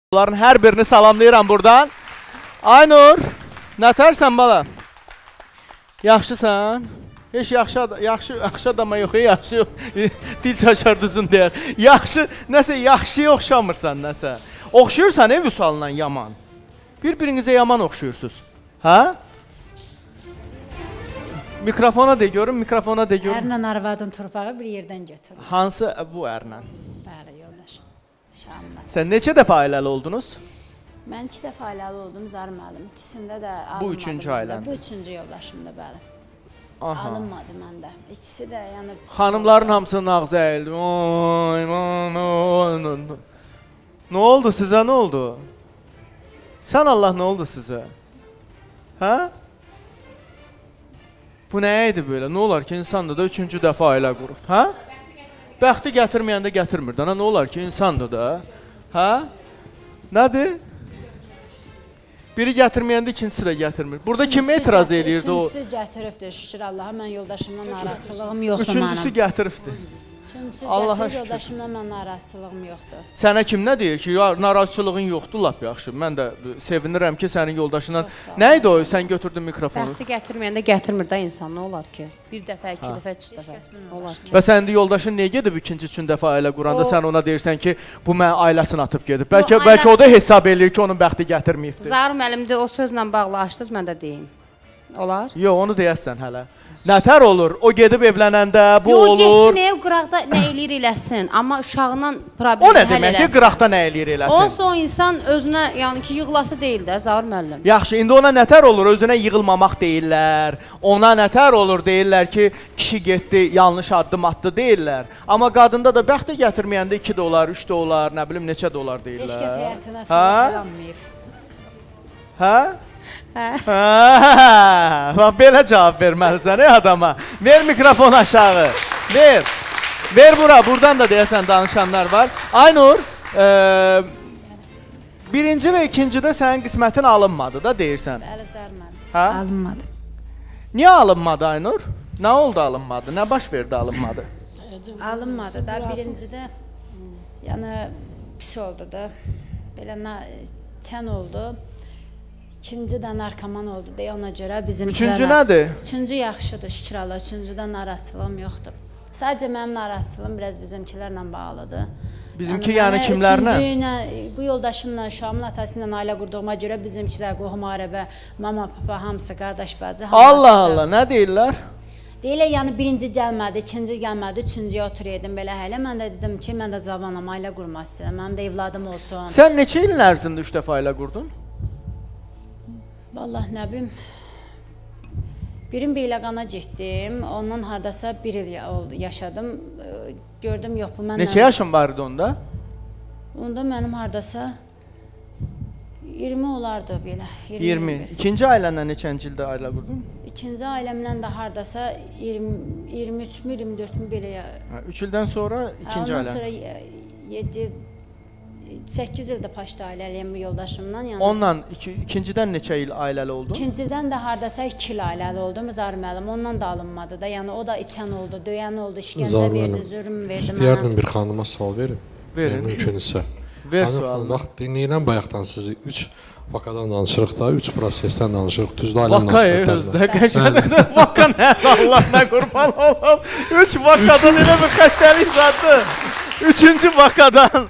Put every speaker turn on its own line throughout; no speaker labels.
Onların hər birini salamlayıram buradan. Aynur, nətərsən bala? Yaxşısan? Heç yaxşı adama yox, yaxşı yox. Dil çaşardısın deyər. Yaxşı, nəsə yaxşıya oxşamırsan nəsə. Oxşuyursan Vüsalla yaman. Bir-birinizə yaman oxşuyursunuz. Hə? Mikrofona de görüm, mikrofona de görüm.
Ərlə arvadın torpağı bir yerdən götürür.
Hansı bu ərlə?
Bəli, yoldaş. Şamlı.
Sən neçə dəfə ailəli oldunuz?
Mən 2 dəfə ailəli oldum, zar müəllim. İkisində də alınmadı.
Bu üçüncü ailən.
Bu üçüncü yoldaşımda, bəli.
Aha.
Alınmadı məndə. İkisi də yəni...
Xanımların hamısının ağzı əyildi. Nə oldu sizə, nə oldu? Sən Allah, nə oldu sizə? Hə? Bu nə idi belə? Nə olar ki, insandır da üçüncü dəfə ailə qurub? Hə? Bəxti gətirməyəndə gətirmir də. Nə olar ki, insandır da? Hə? Nədir? Biri gətirməyəndə ikincisi də gətirmir. Burada kim etiraz edirdi o?
Üçüncüsü gətiribdir, şükür Allaha. Mən yoldaşımla narahatçılığım yoxdur mənim.
Üçüncüsü gətiribdi.
Üçüncüsü
Allaha
gətirib,
şükür.
yoldaşımla mən narahatçılığım yoxdur.
Sənə kim nə deyir ki, narazıçılığın yoxdur, lap yaxşı. Mən də sevinirəm ki, sənin yoldaşından... Nə idi o? Sən götürdün mikrofonu.
Bəxti gətirməyəndə gətirmir də insan, nə olar ki? Bir dəfə, iki dəfə, üç dəfə. Olar ki.
Və sənin yoldaşın niyə gedib ikinci dəfə ailə quranda sən ona deyirsən ki, bu mən ailəsini atıb gedib. Bəlkə o da hesab eləyir ki, onun bəxti gətirməyibdir.
Zar müəllimdə o sözlə bağlı açdınız, mən də deyim. Olar?
Yox, onu deyəsən hələ. Nətər olur? O gedib evlənəndə bu olur.
Yox, getsin, qıraqda nə eləyir eləsin. Amma uşağından
O
problemi
nə
həll
demək ki,
eləsin.
qıraqda nə eləyir eləsin?
Olsa o insan özünə, yəni ki, yığılası deyil də, Zar müəllim.
Yaxşı, indi ona nətər olur? Özünə yığılmamaq deyirlər. Ona nətər olur? Deyirlər ki, kişi getdi, yanlış addım attı deyirlər. Amma qadında da bəxti gətirməyəndə 2 də olar, 3 də olar, nə bilim neçə də olar deyirlər.
Heç kəs həyatına sığınmayıb.
Hə? Hə? Belə cavab verməlisən adama. Ver mikrofonu aşağı. Ver. Ver bura. Buradan da deyəsən danışanlar var. Aynur, birinci və ikincidə sənin qismətin alınmadı da deyirsən.
Bəli, zar müəllim.
Hə?
Alınmadı.
Niyə alınmadı Aynur? Nə oldu alınmadı? Nə baş verdi alınmadı?
Alınmadı da birincidə yəni pis oldu da. Belə çən oldu. İkinci də narkoman oldu deyə ona görə bizimkilərə...
Üçüncü nədir?
Üçüncü yaxşıdır, şükür Allah. Üçüncüdə narahatçılığım yoxdur. Sadəcə mənim narahatçılığım biraz bizimkilərlə bağlıdır.
Bizimki yəni kimlərlə?
Üçüncü bu yoldaşımla, uşağımın atası ilə ailə qurduğuma görə bizimkilər, qohum arəbə, mama, papa, hamısı, qardaş, bacı.
Allah Allah, nə deyirlər?
Deyirlər, yəni birinci gəlmədi, ikinci gəlmədi, üçüncüyə oturuyordum belə hələ. Mən də dedim ki, mən də cavanam, ailə qurmaq istəyirəm, mənim də evladım olsun.
Sən neçə ilin ərzində 3 dəfə ailə qurdun?
Vallahi nə bilim, birim Beyləqana getdim, ondan hardasa 1 il yaşadım, gördüm, yox bu məndən...
Neçə yaşın var idi onda?
Onda mənim hardasa 20 olardı belə.
20. İkinci ailəndən neçənci ildə ailə qurdun?
İkinci ailəmlə də hardasa 23-mü, 24-mü belə...
3 ildən sonra ikinci ailə?
Ondan sonra 8 ildə paşda ailəliyəm yoldaşımla.
Onunla ikincidən neçə il ailəli oldun?
İkincidən də hardasa 2 il ailəli oldum, Zar müəllim. Ondan da alınmadı da. Yəni o da içən oldu, döyən oldu, işgəncə verdi, zülm verdi mənə.
İstəyərdim bir xanıma sual verin.
Verin.
Mümkünsə.
Ver sualını.
Bax, dinləyirəm bayaqdan sizi 3 vakadan danışırıq da, 3 prosesdən danışırıq, düzdür ailə
münasibətlərdən. Vaka nə? Allah nə qurban olum. 3 vakadan elə bir xəstəlik zadı. 3-cü vakadan.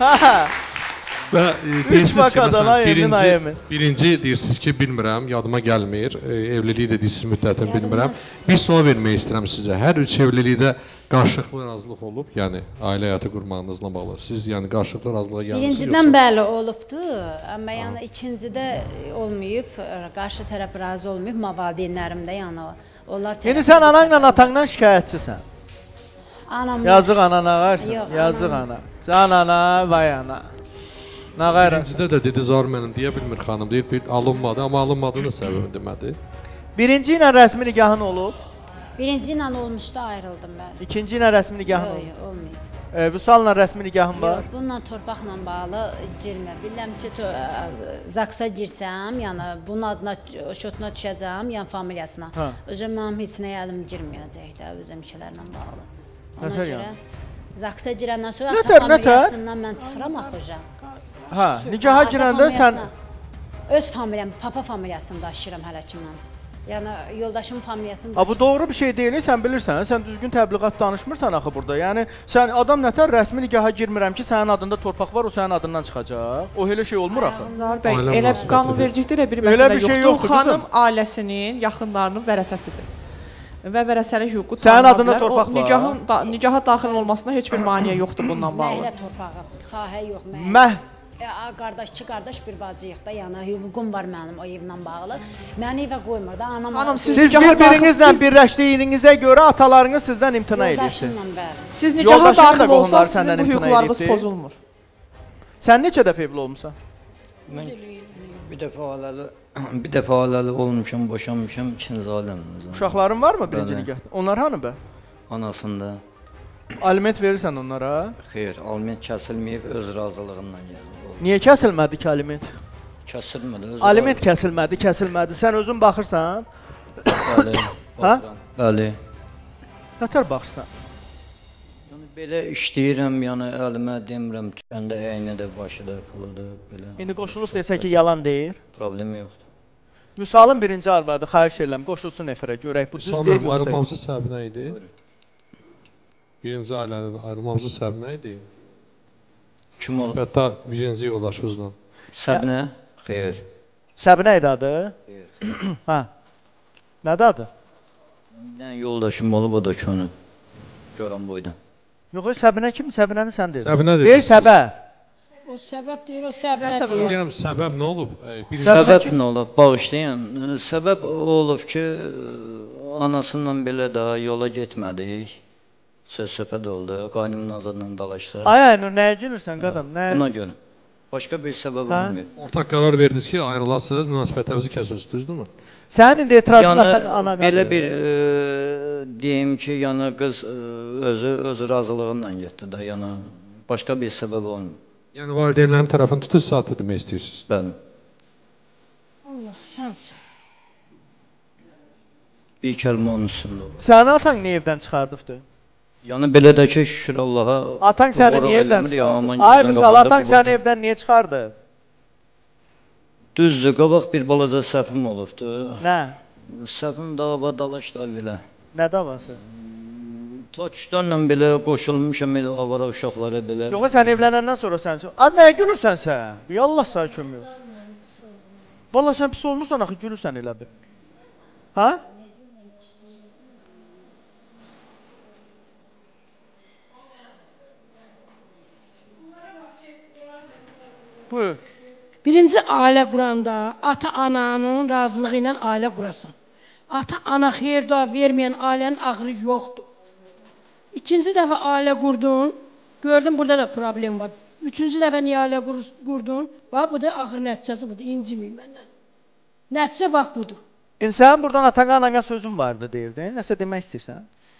Və deyirsiniz ki,
məsələn,
birinci deyirsiniz ki, bilmirəm, yadıma gəlmir, evliliyi də deyirsiniz müddətini bilmirəm. Bir sual vermək istəyirəm sizə. Hər 3 evlilikdə qarşılıqlı razılıq olub, yəni ailə həyatı qurmağınızla bağlı. Siz yəni qarşılıqlı razılığa gəlmişsiniz yoxsa?
Birincidən bəli olubdu, amma yəni ikincidə olmayıb, qarşı tərəf razı olmayıb, valideynlərimdə yəni onlar...
Yəni sən ananla atandan şikayətçisən?
Anam...
Yazıq anana varsan, yazıq ana. Can ana, vay ana.
Birincidə də dedi Zar müəllim deyə bilmir xanım, deyir alınmadı, amma alınmadığını səbəbi demədi.
Birinci ilə rəsmi nikahın olub?
Birinci ilə olmuşdu, ayrıldım mən.
İkinci ilə rəsmi nikahın olub?
Yox, olmayıb.
Vüsal'la rəsmi nikahın var?
Yox, bununla torpaqla bağlı girmə. Bilirəm ki, zaksa girsəm, yəni bunun adına, şotuna düşəcəm, yəni familiyasına. Özüm mənim heç nəyə əlim girməyəcək də, özümkilərlə bağlı. Ona görə zaksa girəndən sonra ata familiyasından mən çıxıram axıca.
Hə, nikaha
Ata
girəndə sən
familiyasına- öz familiyam, papa familiyasını daşıyıram hələ ki mən. Yəni yoldaşımın familiyasını
Ha, bu doğru bir şey deyil, sən bilirsən, sən düzgün təbliğat danışmırsan axı burada. Yəni sən adam nətər rəsmi nikaha girmirəm ki, sənin adında torpaq var, o sənin adından çıxacaq. O elə şey olmur axı.
Zahir bəy,
Ailə
elə
münasibətidir.
qanunvericilikdə bir
Elə
məsələ
bir şey
yoxdur.
yoxdur,
Xanım
qızım.
ailəsinin, yaxınlarının vərəsəsidir. Və vərəsəlik hüququ
Sənin
tanına
adında
bilər.
torpaq
O
var.
Nigaha daxil olmasına heç bir maneə yoxdur bundan
Nə
bağlı.
ilə torpağı, sahə yox mən.
Məh
Qardaş, iki qardaş bir bacıyıq da, yəni hüququm var mənim o evlə bağlı. Məni evə qoymur da, anam.
Xanım,
siz
Nikaha
bir-birinizlə
daxil-
birləşdiyinizə görə atalarınız sizdən imtina edir.
Yoldaşımla bəli.
Siz nigaha
Yoldaşın da
daxil
qohumları
olsanız sizin
səndən
bu
imtina
hüquqlarınız
edibdir.
pozulmur.
Sən neçə dəfə evli olmusan?
Mən bir dəfə ailəli olmuşam, boşanmışam, ikinci ailəmdir.
Uşaqların varmı birinci
Bəli.
nikahda? Onlar hanı bə?
Anasında
Aliment verirsən onlara?
xeyr, aliment kəsilməyib öz razılığından gəldi.
Niyə kəsilmədi ki aliment?
Kəsilmədi. Öz
Aliment kəsilmədi. Sən özün baxırsan,
Bəli.
Ha?
baxıram. Bəli.
nətər baxırsan?
Yəni belə işləyirəm, yəni əlimə demirəm, tükəndə əynidir, başıdır, puludur, belə.
İndi qoşulub desə ki, yalan deyir.
Problem yoxdur.
Vüsalın birinci arvadı, xahiş edirəm, qoşulsun efirə, görək bu düz deyil
Sanırım
yoxsa.
ayrılmamızın səbəbi nə idi? Birinci ailənin ayrılmamızın səbəbi nə idi?
Kim olur?
Hətta birinci yoldaşınızla.
Səbinə? Xeyr.
Səbinə idi adı?
Xeyr.
Hə. Nədir adı?
Bir dənə yoldaşım olub, o da könül. Görən boyda.
Yox, Səbinə kim? Səbinəni sən dedin.
Səbinə dedin
Deyir
siz.
səbəb.
O səbəb deyir, o səbəb deyir.
Deyirəm, səbəb nə olub?
Səbəb nə olub? Bağışlayın. Səbəb o olub ki, anasıyla belə də yola getmədik. Söz-söhbət oldu, qaynımın azadla dalaşdıq.
Ay Aynur, nəyə gülürsən qadın? Nə?
Buna görə. Başqa bir səbəb
Hə?
olmuyor.
Ortaq qərar verdiniz ki, ayrılasınız, münasibətlərinizi kəsirsiniz, düzdürmü?
Sənin indi etirazın
Yəni
ana
belə bir deyim ki, yəni qız özü öz razılığıyla getdi də, yəni başqa bir səbəb olmuyor.
Yəni valideynlərin tərəfini tutuş saatı demək istəyirsiniz.
Bəli.
Allah, sənsin.
Bir kəlmə onun üstündə olur.
Sənin atan niyə evdən çıxardıbdı?
Yəni belə də ki, şükür Allaha.
Atan səni niyə evdən çıxardı? Ay Vüsal, atan səni evdən niyə çıxardı?
Düzdür, qabaq bir balaca səhvim olubdu.
Nə?
Səhvim dava dalaşlar belə.
Nə davası?
Taçdanla belə qoşulmuşam elə avara uşaqlara belə.
Yox, sən evlənəndən sonra sən. Az nəyə gülürsən sən? Ya Allah sənə kömək olsun. Valla sən pis olmursan axı gülürsən elə bir. Ha? Buyur.
Birinci ailə quranda ata-ananın razılığı ilə ailə qurasan. Ata-ana xeyir-dua verməyən ailənin ağrı yoxdur. İkinci dəfə ailə qurdun, gördün burada da problem var. Üçüncü dəfə niyə ailə qurdun? Bax, bu da axır nəticəsi budur, inciməyin məndən. Nəticə bax budur.
İndi sənin buradan atana anana sözün vardı deyirdin. Nəsə demək istəyirsən?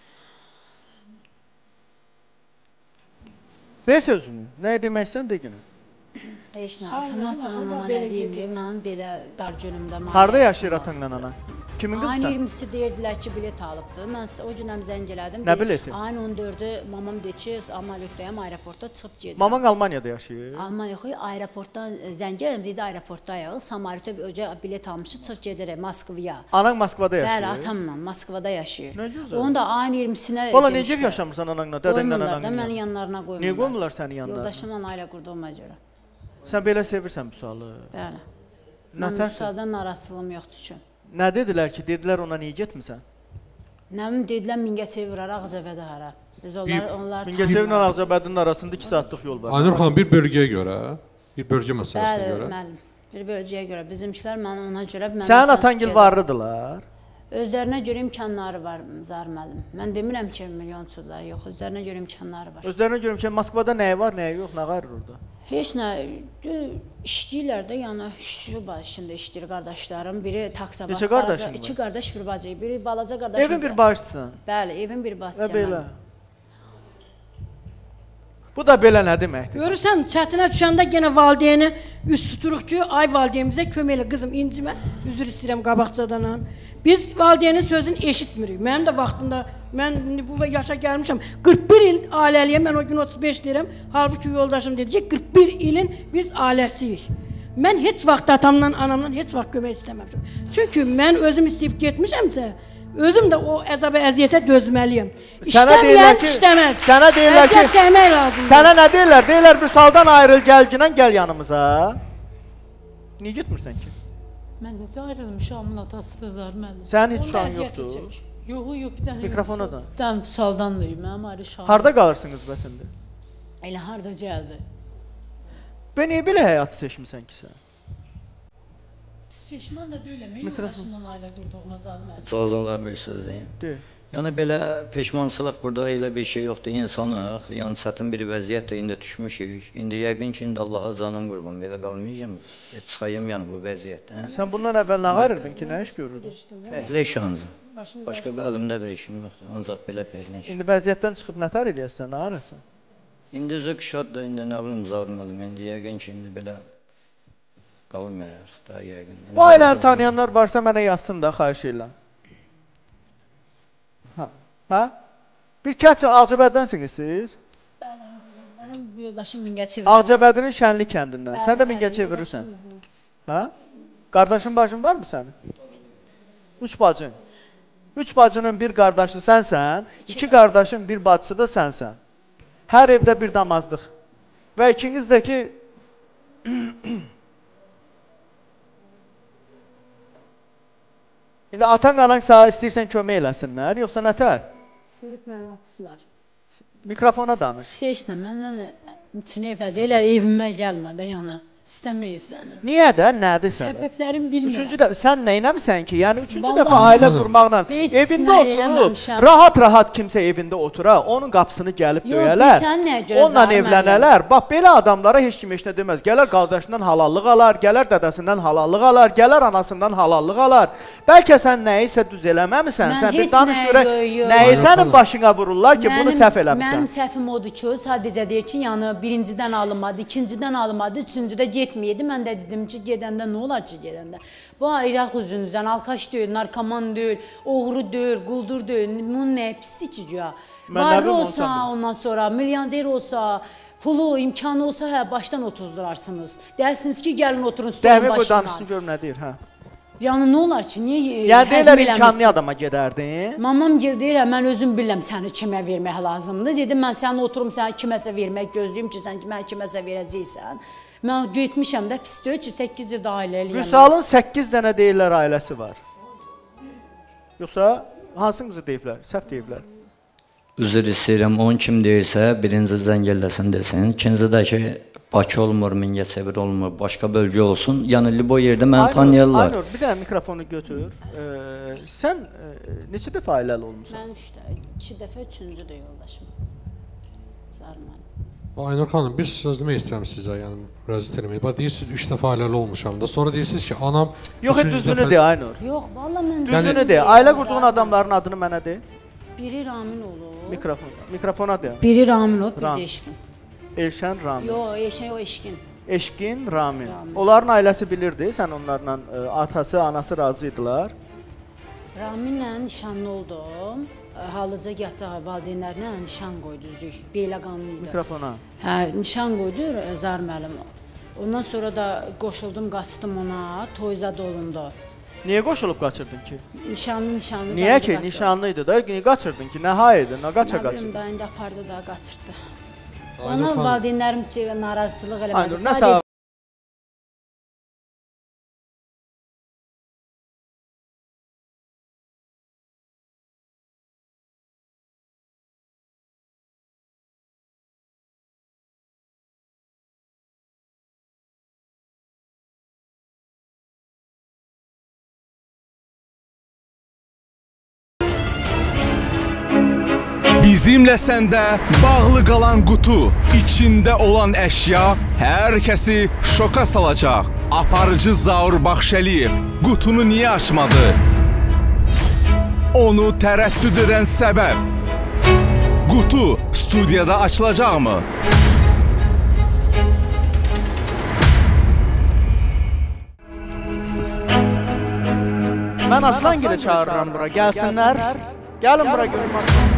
De sözünü. Nə demək istəyirsən de günü.
Heç nə, atama nə deyim, mənim belə dar günümdə maliyyət.
Harda yaşayır atanla anan? Kimin
Ayın
qızsan?
20-si deyirdilər ki, bilet alıbdı. Mən o günəm zəng elədim.
Nə bileti?
Ayın 14-ü mamam deyir ki, amaliyotdayım, aeroportda çıxıb gedirəm.
Maman Almaniyada yaşayır.
Almaniya yox, aeroportdan zəng elədim, dedi aeroportdayıq. Samaritə öcə bilet almışıq, çıx gedirək Moskvaya.
Anan Moskvada yaşayır.
Bəli, atamla Moskvada yaşayır.
Nə gözəl.
Onu da ayın 20-sinə
Valla necə yaşamırsan ananla, dədənlə
Qoymurlar da,
ananla?
məni yanlarına qoymurlar.
Niyə qoymurlar səni yanlarına?
Yoldaşımla ailə qurduğuma görə.
Sən belə sevirsən bu sualı.
Bəli.
Nə
Mən
tərsən?
Müsa'dan narahatlığım yoxdur ki.
Nə dedilər ki? Dedilər ona niyə getmirsən?
Nə bilim, dedilər Mingəçevi var, Ağcabədə hara. Biz onlar
Mingəçevlə Ağcabədinin arasında 2 saatlıq yol var.
Aynur xanım, bir bölgəyə görə, bir bölgə məsələsinə
Bəli,
görə.
müəllim. Bir bölgəyə görə bizimkilər mən ona görə
Sənin atangil varlıdılar.
Özlərinə görə imkanları var Zar müəllim. Mən demirəm ki, milyonçular yox, özlərinə görə imkanları var.
Özlərinə görüm ki, Moskvada nəyi var, nəyi yox, nə var orada?
Heç nə işləyirlər də, yəni şu başında işləyir qardaşlarım. Biri taksiya bax.
Neçə qardaşın var?
2 qardaş, bir bacı, biri balaca qardaş.
Evin bir başçısan.
Bəli, evin bir bacısı.
Və belə. Bu da belə nə deməkdir?
Görürsən, çətinə düşəndə yenə valideyni üst tuturuq ki, ay valideynimizə kömək elə, qızım incimə, üzr istəyirəm qabaqcadan. Biz valideynin sözünü eşitmirik. Mənim də vaxtında Mən indi bu yaşa gəlmişəm. 41 il ailəliyəm. Mən o gün 35 deyirəm. Halbuki yoldaşım dedi ki, 41 ilin biz ailəsiyik. Mən heç vaxt atamdan, anamdan heç vaxt kömək istəməmişəm. Çünki mən özüm istəyib getmişəmsə, özüm də o əzaba, əziyyətə dözməliyəm. İşləməyən işləməz.
Sənə deyirlər ki,
əziyyət çəkmək lazımdır.
sənə nə deyirlər? Deyirlər Vüsaldan ayrıl, gəl yanımıza. Niyə getmirsən ki?
Mən necə ayrılmışam, atası da zar müəllim.
Sənin heç uşağın yoxdur.
Yox, bir dənə.
Mikrofona da.
Bir dənə Vüsaldandır, mənim ayrı uşağım.
Harda qalırsınız bəs indi?
Elə harda gəldi.
Ben niyə belə həyatı seçmisən ki sən?
Biz peşman da deyiləm, yoldaşımla ailə qurduğuma zar müəllim.
Sazanlar bir söz deyim.
Deyil.
Yəni belə peşmançılıq burada elə bir şey yoxdur, insanıq. Yəni çətin bir vəziyyətdə indi düşmüşük. İndi yəqin ki, indi Allaha canım qurban, belə qalmayacağam. Çıxayım yəni bu vəziyyətdən.
Sən bundan əvvəl nə ayırırdın ki, nə iş görürdün?
Fəhlə iş ancaq. Başqa bir əlimdə bir işim yoxdur, ancaq belə fəhlə iş.
İndi vəziyyətdən çıxıb nə tər eləyəsən, nə arırsan?
İndi özü şaddır, indi nə bilim zarmalım. İndi yəqin ki, indi belə qalmayarıq da yəqin.
Bu ailəni tanıyanlar varsa mənə yazsın da, xahiş edirəm. Hə? Bir kəç Ağcabədənsiniz siz?
Mənim yoldaşım Mingəçevir.
Ağcabədinin Şənli kəndindən. Sən də Mingəçevirirsən. Hə? Qardaşın bacın var mı sənin? 3 bacın. 3 bacının bir qardaşı sənsən, 2 qardaşın bir bacısı da sənsən. Hər evdə bir damazlıq. Və ikiniz də ki İndi atan qalan sənə istəyirsən kömək eləsinlər, yoxsa nətər?
Sırf mənə atıflar.
Mikrofona danış.
Heç nə, məndən bütün evə deyirlər, evimə gəlmə də yana. İstəmirik səni.
Niyə də, nədir sən?
Səbəblərim bilmirəm.
Üçüncü dəfə, sən neynəmirsən ki? Yəni üçüncü
Vallahi
dəfə ailə qurmaqla evində oturub, rahat-rahat kimsə evində otura, onun qapısını gəlib döyələr, onunla evlənələr. Bax, belə adamlara heç kim heç nə deməz. Gələr qardaşından halallıq alar, gələr dədəsindən halallıq alar, gələr anasından halallıq alar. Bəlkə sən nəyisə düz eləməmisən, sən bir danış görək, nəyi sənin başına vururlar ki, bunu səhv eləmirsən.
Mənim səhvim odur ki, sadəcə deyir ki, yəni birincidən alınmadı, ikincidən alınmadı, üçüncüdə getməyədi. Mən də dedim ki, gedəndə nə olar ki, gedəndə? Bu ayraq üzünüzdən, alkaş deyil, narkoman deyil, oğru deyil, quldur deyil, bunun nə pisdir ki, güya? Varlı olsa, ondan sonra milyarder olsa, pulu, imkanı olsa, hə, başdan otuzdurarsınız. Dərsiniz ki, gəlin oturun stolun başına.
Dəmi bu danışını gör nə deyir, hə?
Yəni, nə olar ki, niyə
yəni, deyirlər, imkanlı adama gedərdin.
Mamam deyir, mən özüm biləm səni kimə vermək lazımdır. Dedim, mən səni oturum, səni kiməsə vermək gözləyim ki, sən mənə kiməsə verəcəksən. Mən getmişəm də, pis deyil ki, 8 ildə ailə eləyəm.
Vüsalın 8 dənə deyirlər ailəsi var. Yoxsa hansınızı deyiblər, səhv deyiblər?
Üzr istəyirəm, onun kim deyirsə, birinci zəngəlləsin desin. İkinci də ki, Bakı olmur, Mingəçevir olmur, başqa bölgə olsun. Yəni, Libo yerdə məni tanıyarlar.
Aynur, bir dənə mikrofonu götür. Sən neçə dəfə ailəli olmuşsan?
Mən 2 dəfə, 3-cü də yoldaşım. Zarman.
Aynur xanım, bir söz demək istəyirəm sizə, yəni müraciət eləmək. Bax, deyirsiniz 3 dəfə ailəli olmuşam da, sonra deyirsiniz ki, anam...
Yox, düzünü de, Aynur.
Yox, valla mən...
Düzünü de, ailə qurduğun adamların adını mənə de.
Biri Ramin olur.
Mikrofona de.
Biri Ramin olur, bir də Eşkin.
Elşən Ramin.
Yox, Eşkin, o Eşkin.
Eşkin Ramin. Onların ailəsi bilirdi, sən onlarla atası, anası razı idilər.
Raminlə nişanlı oldum. Halıca gətdə valideynlərinə nişan qoydu, üzük, beylə qanlıydı.
Mikrofona.
Hə, nişan qoydu Zar müəllim. Ondan sonra da qoşuldum, qaçdım ona, Toyzad olundu.
Niyə qoşulub qaçırdın ki?
Nişanlı.
Niyə ki? Nişanlıydı da, niyə qaçırdın ki? Nə haydı, nə qaça qaçırdın?
Nə bilim da, indi apardı da, qaçırdı. Ona valideynlərim narazılıq eləmədi.
Aynur, nə səbəb?
Bizimlə səndə bağlı qalan qutu, içində olan əşya hər kəsi şoka salacaq. Aparıcı Zaur Baxşəliyev qutunu niyə açmadı? Onu tərəddüd edən səbəb. Qutu studiyada açılacaqmı?
Mən Aslangil'i çağırıram bura, gəlsinlər. Gəlin bura görüm Aslan.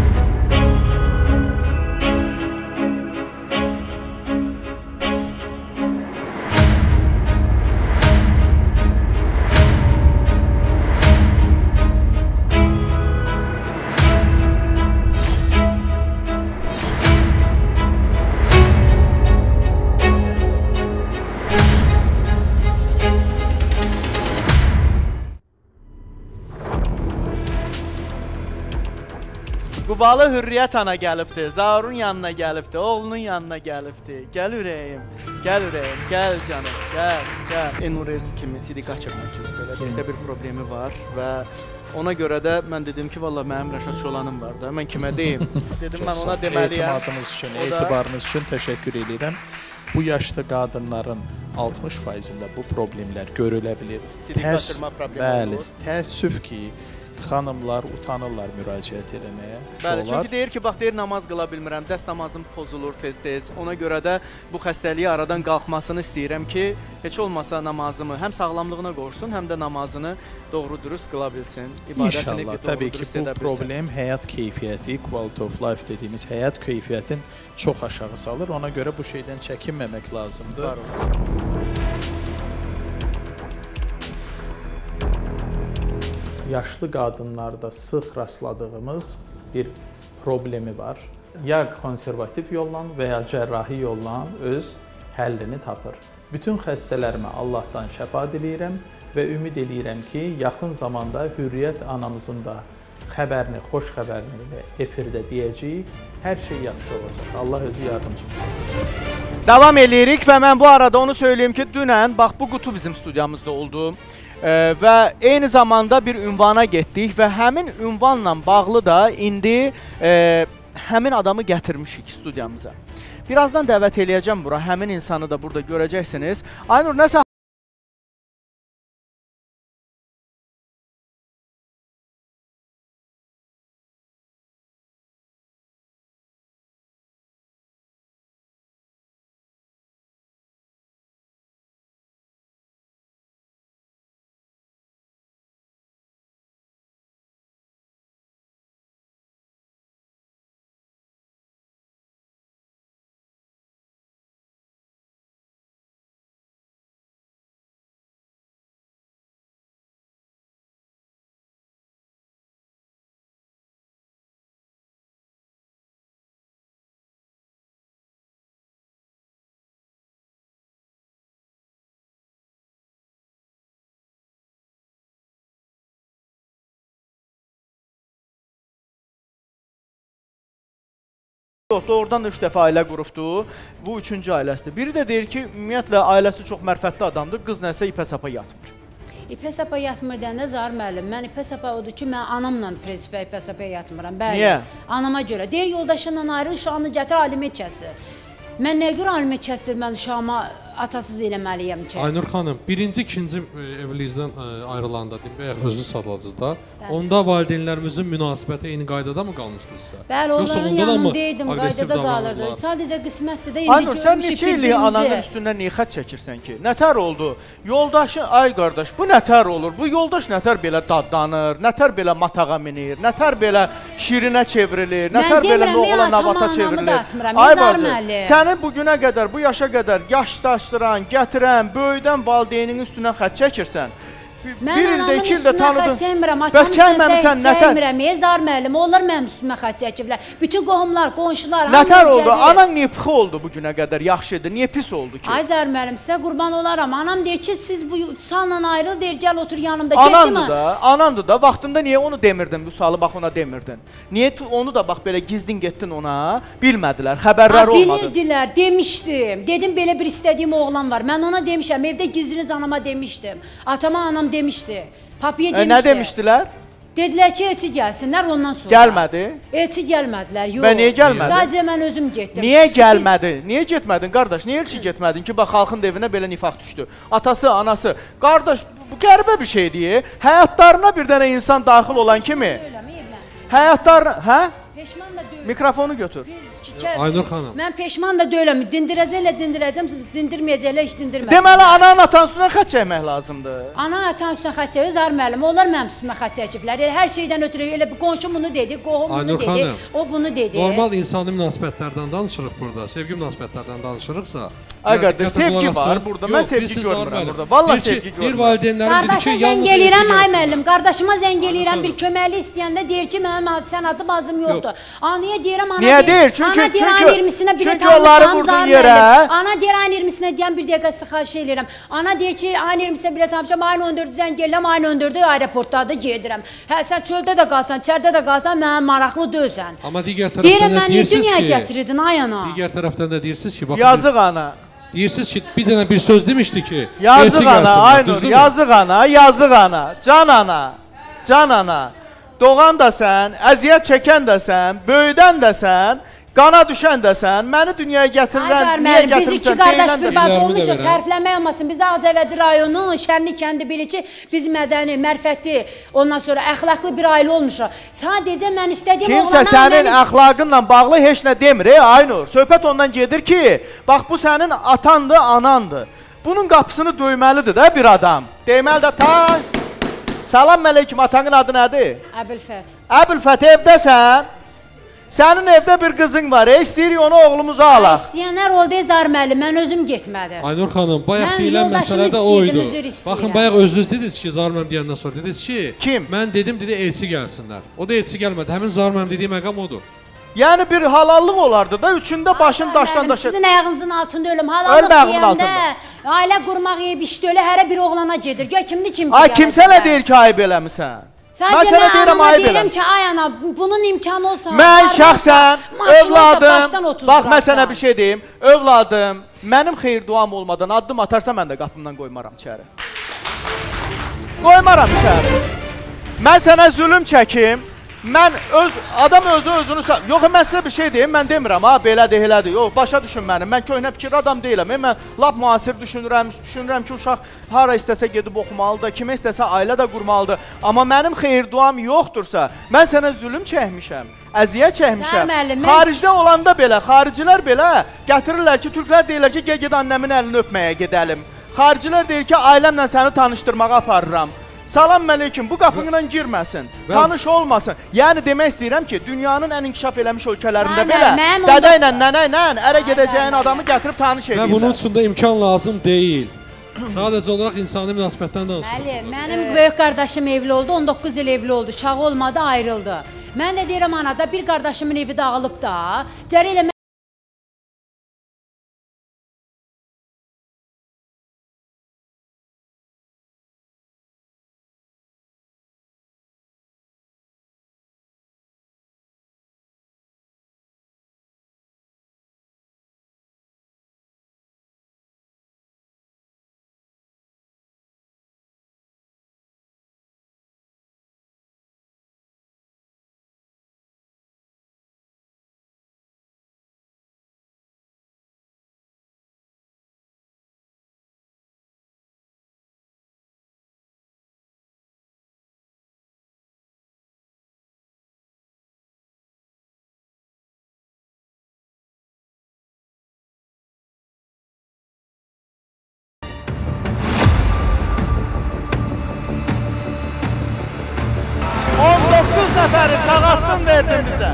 Qubalı Hürriyyət ana gəlibdi, Zaurun yanına gəlibdi, oğlunun yanına gəlibdi. Gəl ürəyim, gəl ürəyim, gəl canım, gəl. Enurez kimi, Sidika çıxmaq kimi belə deyək də bir problemi var və ona görə də mən dedim ki, valla mənim Rəşad Şolanım var da, mən kimə deyim? Dedim mən ona deməliyəm.
Etimadınız üçün, etibarınız üçün təşəkkür edirəm. Bu yaşda qadınların 60%-ında bu problemlər görülə bilir.
Sidika qaçırma problemi olur.
Təəssüf ki, xanımlar utanırlar müraciət eləməyə.
Bəli, çünki deyir ki, bax deyir namaz qıla bilmirəm, dəst namazım pozulur tez-tez. Ona görə də bu xəstəliyi aradan qalxmasını istəyirəm ki, heç olmasa namazımı həm sağlamlığına qovuşsun, həm də namazını doğru-dürüst qıla bilsin.
İnşallah, təbii ki, bu problem həyat keyfiyyəti, quality of life dediyimiz həyat keyfiyyətin çox aşağı salır. Ona görə bu şeydən çəkinməmək lazımdır.
Var olasın.
Yaşlı qadınlarda sıx rastladığımız bir problemi var. Ya konservativ yolla və ya cərrahi yolla öz həllini tapır. Bütün xəstələrimə Allahdan şəfa diləyirəm və ümid eləyirəm ki, yaxın zamanda Hürriyyət anamızın da xəbərini, xoş xəbərini efirdə deyəcəyik. Hər şey yaxşı olacaq. Allah özü yardımcımız olsun.
Davam eləyirik və mən bu arada onu söyleyeyim ki, dünən bax bu qutu bizim studiyamızda oldu. Və eyni zamanda bir ünvana getdik və həmin ünvanla bağlı da indi həmin adamı gətirmişik studiyamıza. Birazdan dəvət eləyəcəm bura, həmin insanı da burada görəcəksiniz. Aynur, nəsə Oradan da 3 dəfə ailə qurubdu. Bu 3-cü ailəsidir. Biri də deyir ki, ümumiyyətlə ailəsi çox mərfətli adamdır. Qız nəsə ipə-sapa yatmır.
İpə-sapa yatmır deyəndə Zahir müəllim, mən ipə-sapa odur ki, mən anamla prinsipə ipə-sapa yatmıram. Bəli.
Niyə?
Anama görə. Deyir yoldaşınla ayrı uşağını gətir, alimə kəsir. Mən nəyə görə alimə kəsdir, mən uşağıma atasız eləməliyəm ki?
Aynur xanım, birinci, ikinci evliliyinizdən ayrılanda, deyək, özünüz sadladınızda, onda valideynlərimizin münasibəti eyni qaydada mı qalmışdı sizə?
Bəli, onların yanındaydım, qaydada qalırdı. Sadəcə qismətdir də, indi
Aynur, sən
görmüşük
neçə illik ananın üstündən niyə xət çəkirsən ki? Nətər oldu? Yoldaşın, ay qardaş, bu nətər olur? Bu yoldaş nətər belə dadlanır, nətər belə matağa minir, nətər belə şirinə çevrilir, nətər belə oğla navata çevrilir? Ay bacı, səni bugünə qədər, bu yaşa qədər yaşdaşdıran, gətirən, böyüdən valideynin üstündən xət çəkirsən.
Mən anamın üstünə xət çəkmirəm, atamın üstünə çəkmirəm, Zahir müəllim, onlar mənim üstümə xət çəkiblər. Bütün qohumlar, qonşular,
nətər oldu? Anan niyə pıxı oldu bugünə qədər, yaxşıdır, niyə pis oldu ki?
Ay Zahir müəllim, sizə qurban olaram, anam deyir ki, siz bu sualla ayrıl, deyir, gəl otur yanımda, getdim
ha? Anandı da, vaxtında niyə onu demirdin, bu sualı bax ona demirdin? Niyə onu da bax belə gizdin getdin ona, bilmədilər, xəbərlər olmadı.
Bilirdilər, demişdim, dedim belə bir istədiyim oğlan var, mən ona demişəm, evdə gizliniz anama demişdim, atama anam demişdi, papiyə demişdi.
Nə demişdilər?
Dedilər ki, elçi gəlsinlər ondan sonra.
Gəlmədi?
Elçi gəlmədilər, yox.
Və niyə gəlmədi?
Sadəcə mən özüm getdim.
Niyə gəlmədi? Niyə getmədin, qardaş? Niyə elçi getmədin ki, bax, xalqın evinə belə nifaq düşdü? Atası, anası, qardaş, bu qəribə bir şeydir. Həyatlarına bir dənə insan daxil olan kimi. Həyatlarına, hə?
Peşman da deyiləm.
Mikrofonu götür.
Aynur xanım.
Mən peşman da deyiləm. Dindirəcəm, dindirməyəcəklər, heç dindirməyəcəklər.
Deməli, ananın atanın üstündən xətt çəkmək lazımdır.
Ana atan üstünə xətt çəkir, Zar müəllim. Onlar mənim üstümə xətt çəkiblər. Hər şeydən ötürü elə qonşum bunu dedi, qohum bunu dedi, o bunu dedi.
Normal insani münasibətlərdən danışırıq burada. Sevgi münasibətlərdən danışırıqsa.
Ay qardaş, sevgi var burada. Mən sevgi görmürəm burada. Vallahi sevgi görmürəm.
Bir valideynlərin dedi ki,
zəng eləyirəm, ay müəllim. Qardaşıma zəng eləyirəm, bir köməkli istəyəndə deyir ki, mənim sən adım azım yoxdur. Anaya deyirəm, ana
niyə deyir?
Ana deyir, ayın 20-sinə bilet almışam, Zar müəllim. Ana deyir, ayın 20-sinə deyəm, bir dəqiqə xahiş eləyirəm. Ana deyir ki, ayın 20-sinə bilet almışam, ayın 14-ü zəng eləyirəm, ayın 14-ü aeroportda da gedirəm. Hə, sən çöldə də qalsan, içərdə də qalsan, mənə maraqlı dözsən.
Amma digər tərəfdən də deyirsiniz ki,
dünyaya gətirirdin, ay ana.
Digər tərəfdən də deyirsiniz ki,
yazıq ana.
Deyirsiniz ki, bir dənə bir söz demişdi ki,
yazıq ana, Aynur, yazıq ana, yazıq ana, can ana, can ana. Doğan da sən, əziyyət çəkən də sən, böyüdən də sən, qana düşən də sən, məni dünyaya gətirirən, niyə gətirirsən,
biz iki qardaş bir bacı olmuşuq, tərifləmək olmasın. Biz Ağcabədi rayonu, Şənlik kəndi bilir ki, biz mədəni, mərfətli, ondan sonra əxlaqlı bir ailə olmuşuq. Sadəcə mən istədiyim oğlana...
Kimsə sənin əxlaqınla bağlı heç nə demir, Aynur. Söhbət ondan gedir ki, bax bu sənin atandır, anandır. Bunun qapısını döyməlidir də bir adam. Deməli də ta... Salam əleykum, atanın adı nədir?
Əbülfət.
Əbülfət, evdəsən? Sənin evdə bir qızın var, istəyirik onu oğlumuza alaq.
İstəyənlər oldu, Zar müəllim, mən özüm getmədim.
Aynur xanım, bayaq deyilən məsələ də oydu. Baxın, bayaq özünüz dediniz ki, Zar müəllim deyəndən sonra dediniz ki,
kim?
Mən dedim, dedi, elçi gəlsinlər. O da elçi gəlmədi, həmin Zar müəllim dediyi məqam odur.
Yəni bir halallıq olardı da, üçündə başın daşdan daşır.
Sizin ayağınızın altında ölüm, halallıq deyəndə, ailə qurmaq eyib işdə öyle, hərə bir oğlana gedir. Gör kimdir, kim
ay, kimsə nə deyir ki, ayıb eləmisən?
Sadəcə mən anama deyirəm ki, ay ana, bunun imkanı olsa...
Mən şəxsən, övladım, bax, mən sənə bir şey deyim, övladım, mənim xeyir duam olmadan addım atarsa, mən də qapımdan qoymaram içəri. Qoymaram içəri. Mən sənə zülüm çəkim, mən adam özünü... Yox, mən sizə bir şey deyim, mən demirəm, ha, belədir, elədir. Yox, başa düşün mənim, mən köhnə fikir adam deyiləm. Mən lap müasir düşünürəm ki, uşaq hara istəsə gedib oxumalıdır, kimə istəsə ailə də qurmalıdır. Amma mənim xeyir duam yoxdursa, mən sənə zülüm çəkmişəm, əziyyət çəkmişəm. Xaricdə olanda belə, xaricilər belə gətirirlər ki, türklər deyirlər ki, ged annəmin əlini öpməyə gedəlim. Xaricilər deyir ki, ailəmlə səni tanışdırmağa aparıram. Salam əleykum, bu qapından girməsin, tanış olmasın. Yəni demək istəyirəm ki, dünyanın ən inkişaf eləmiş ölkələrində belə dədə ilə, nənə ilə ərə gedəcəyin adamı gətirib tanış edirlər.
Və bunun üçün də imkan lazım deyil. Sadəcə olaraq insani münasibətdən danışırıq.
Bəli, mənim böyük qardaşım evli oldu, 19 il evli oldu, uşağı olmadı, ayrıldı. Mən də deyirəm anada, bir qardaşımın evi dağılıb da, cəri ilə
nəfəri sağaltdın verdin bizə.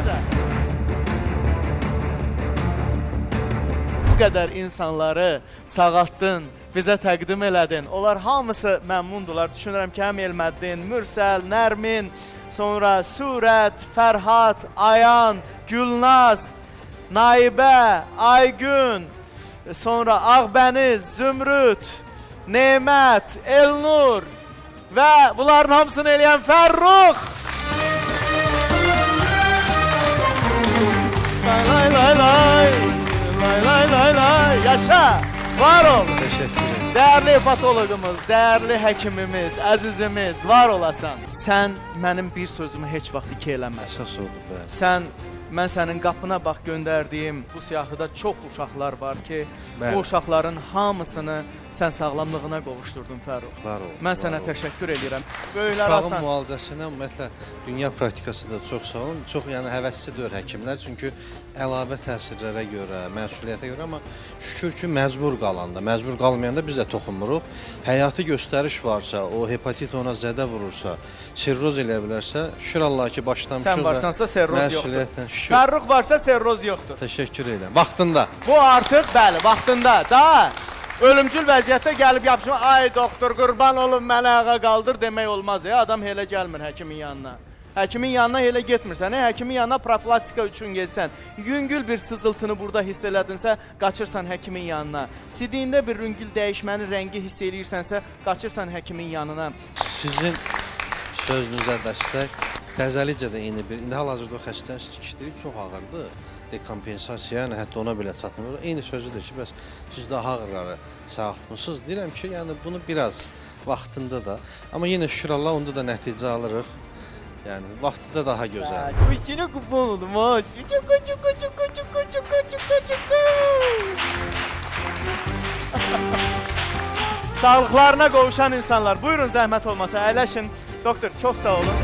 Bu qədər insanları sağaltdın, bizə təqdim elədin. Onlar hamısı məmnundular. Düşünürəm ki, həm Elməddin, Mürsəl, Nərmin, sonra Surət, Fərhad, Ayan, Gülnaz, Naibə, Aygün, sonra Ağbəniz, Zümrüd, Nemət, Elnur və bunların hamısını eləyən Fərrux. Lay lay lay, lay lay lay lay, yaşa, var ol.
Teşekkür ederim.
Değerli patologumuz, değerli həkimimiz, əzizimiz, var olasan. Sən mənim bir sözümü heç vaxt iki eləməz.
Əsas oldu,
bəli. Mən sənin qapına bax göndərdiyim bu siyahıda çox uşaqlar var ki, bu uşaqların hamısını sən sağlamlığına qovuşdurdun Fərrux.
Var ol.
Mən sənə təşəkkür edirəm. Böyüklər
Uşağın
asan.
müalicəsinə ümumiyyətlə dünya praktikası da çox sağ olun. Çox yəni həvəslidir həkimlər, çünki əlavə təsirlərə görə, məsuliyyətə görə, amma şükür ki, məcbur qalanda, məcbur qalmayanda biz də toxunmuruq. Həyati göstəriş varsa, o hepatit ona zədə vurursa, sirroz eləyə bilərsə, şükür Allah ki, başlamışıq.
Sən varsansa sirroz yoxdur.
Şükür.
Fərrux varsa sirroz yoxdur.
Təşəkkür edirəm. Vaxtında.
Bu artıq, bəli, vaxtında. Da ölümcül vəziyyətdə gəlib yapışma, ay doktor qurban olun mənə ayağa qaldır demək olmaz. Adam elə gəlmir həkimin yanına. Həkimin yanına elə getmirsən. Həkimin yanına profilaktika üçün gelsən, yüngül bir sızıltını burada hiss elədinsə, qaçırsan həkimin yanına. Sidiyində bir yüngül dəyişmənin rəngi hiss eləyirsənsə, qaçırsan həkimin yanına.
Sizin sözünüzə dəstək. Təzəlicə də indi hal-hazırda o xəstənin sikişdiri çox ağırdır. Dekompensasiya, yəni hətta ona belə çatmır. Eyni sözüdür ki, bəs siz daha ağırları sağaltmışsınız. Deyirəm ki, yəni bunu biraz vaxtında da, amma yenə şükür Allah onda da nəticə alırıq. Yəni vaxtında daha gözəl.
Kuşuna kupon oldum ha. Sağlıqlarına qovuşan insanlar, buyurun zəhmət olmasa əyləşin. Doktor, çox sağ olun.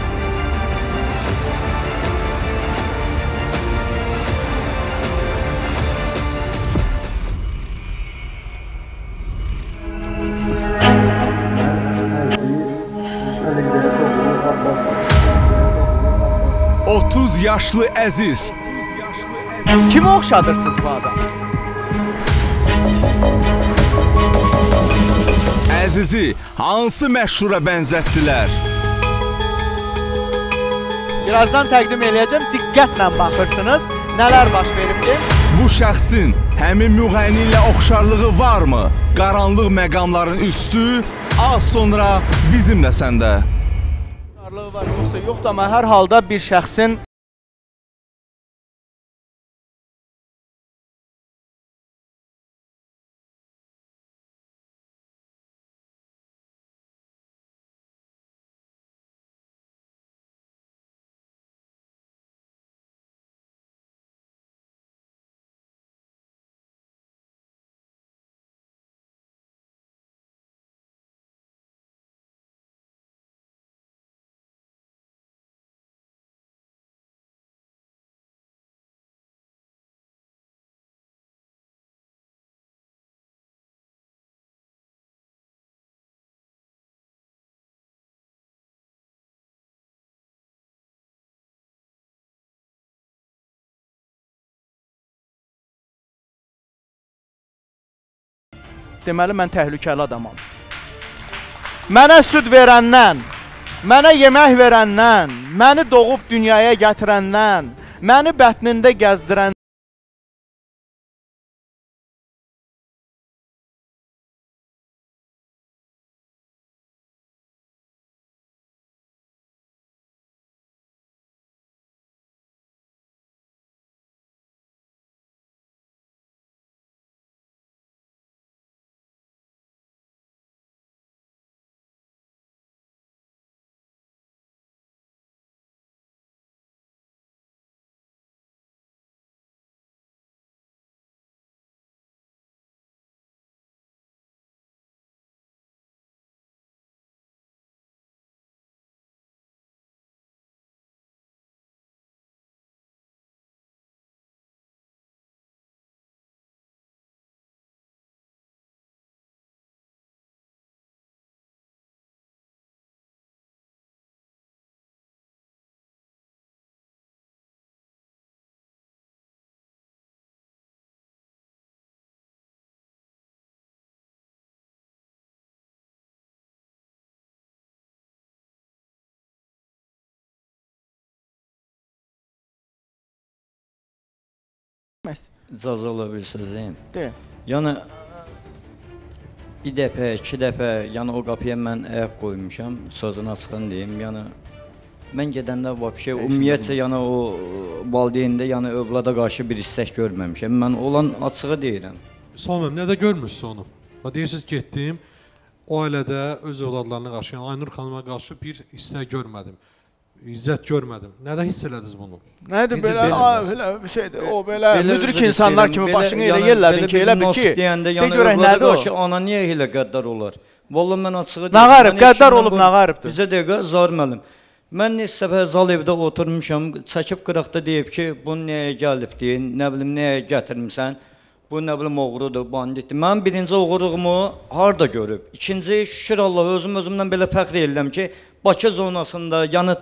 Otuz yaşlı Əziz.
Kimi oxşadırsınız bu adamı?
Əzizi hansı məşhura bənzətdilər?
Birazdan təqdim eləyəcəm, diqqətlə baxırsınız, nələr baş veribdir.
Bu şəxsin həmin müğənni ilə oxşarlığı varmı? Qaranlıq məqamların üstü az sonra bizimlə səndə.
Oxşarlığı var, yoxsa yoxdur, amma hər halda bir şəxsin deməli, mən təhlükəli adamam. Mənə süd verəndən, mənə yemək verəndən, məni doğub dünyaya gətirəndən, məni bətnində gəzdirəndən,
İcazə ola bilsəzim.
Deyim.
Yəni bir dəfə, iki dəfə, yəni o qapıya mən ayaq qoymuşam, sözünü açığın deyim. Yəni mən gedəndə vəbşə ümumiyyətcə yəni o valideyndə yəni övlada qarşı bir istək görməmişəm. Mən olan açığı deyirəm.
Salmam, nədə görmürsünüz onu? Deyirsiniz getdim, o ailədə öz övladlarına qarşı, yəni Aynur xanıma qarşı bir istək görmədim. İzzət görmədim. Nədə hiss elədiniz bunu?
Nədir
Necə
belə,
hiss
belə bir şeydir. O belə
Belə
müdrik
üzr
insanlar
istəyirəm,
kimi
belə,
başını elə
yəni,
yerlədin
belə
ki,
bir
elə bil
nos
ki,
deyəndə,
de
yəni
görək
övladı
nədir o?
qarşı ana niyə elə qəddar olar? Vallahi mən açığı deyim.
Nağarib,
mən
qəddar
eşimdən
olub
bu-
nağaribdir.
Bizə dəqiqə Zahir müəllim. Mən neçə səfər zal evdə oturmuşam, çəkib qıraqda deyib ki, bu nəyə gəlibdi, nə bilim nəyə gətirmisən? Bu nə bilim oğrudur, banditdir. Mən birinci oğurluğumu harda görüb? İkinci şükür Allah özümdən belə fəxr edirəm ki, Bakı zonasında yəni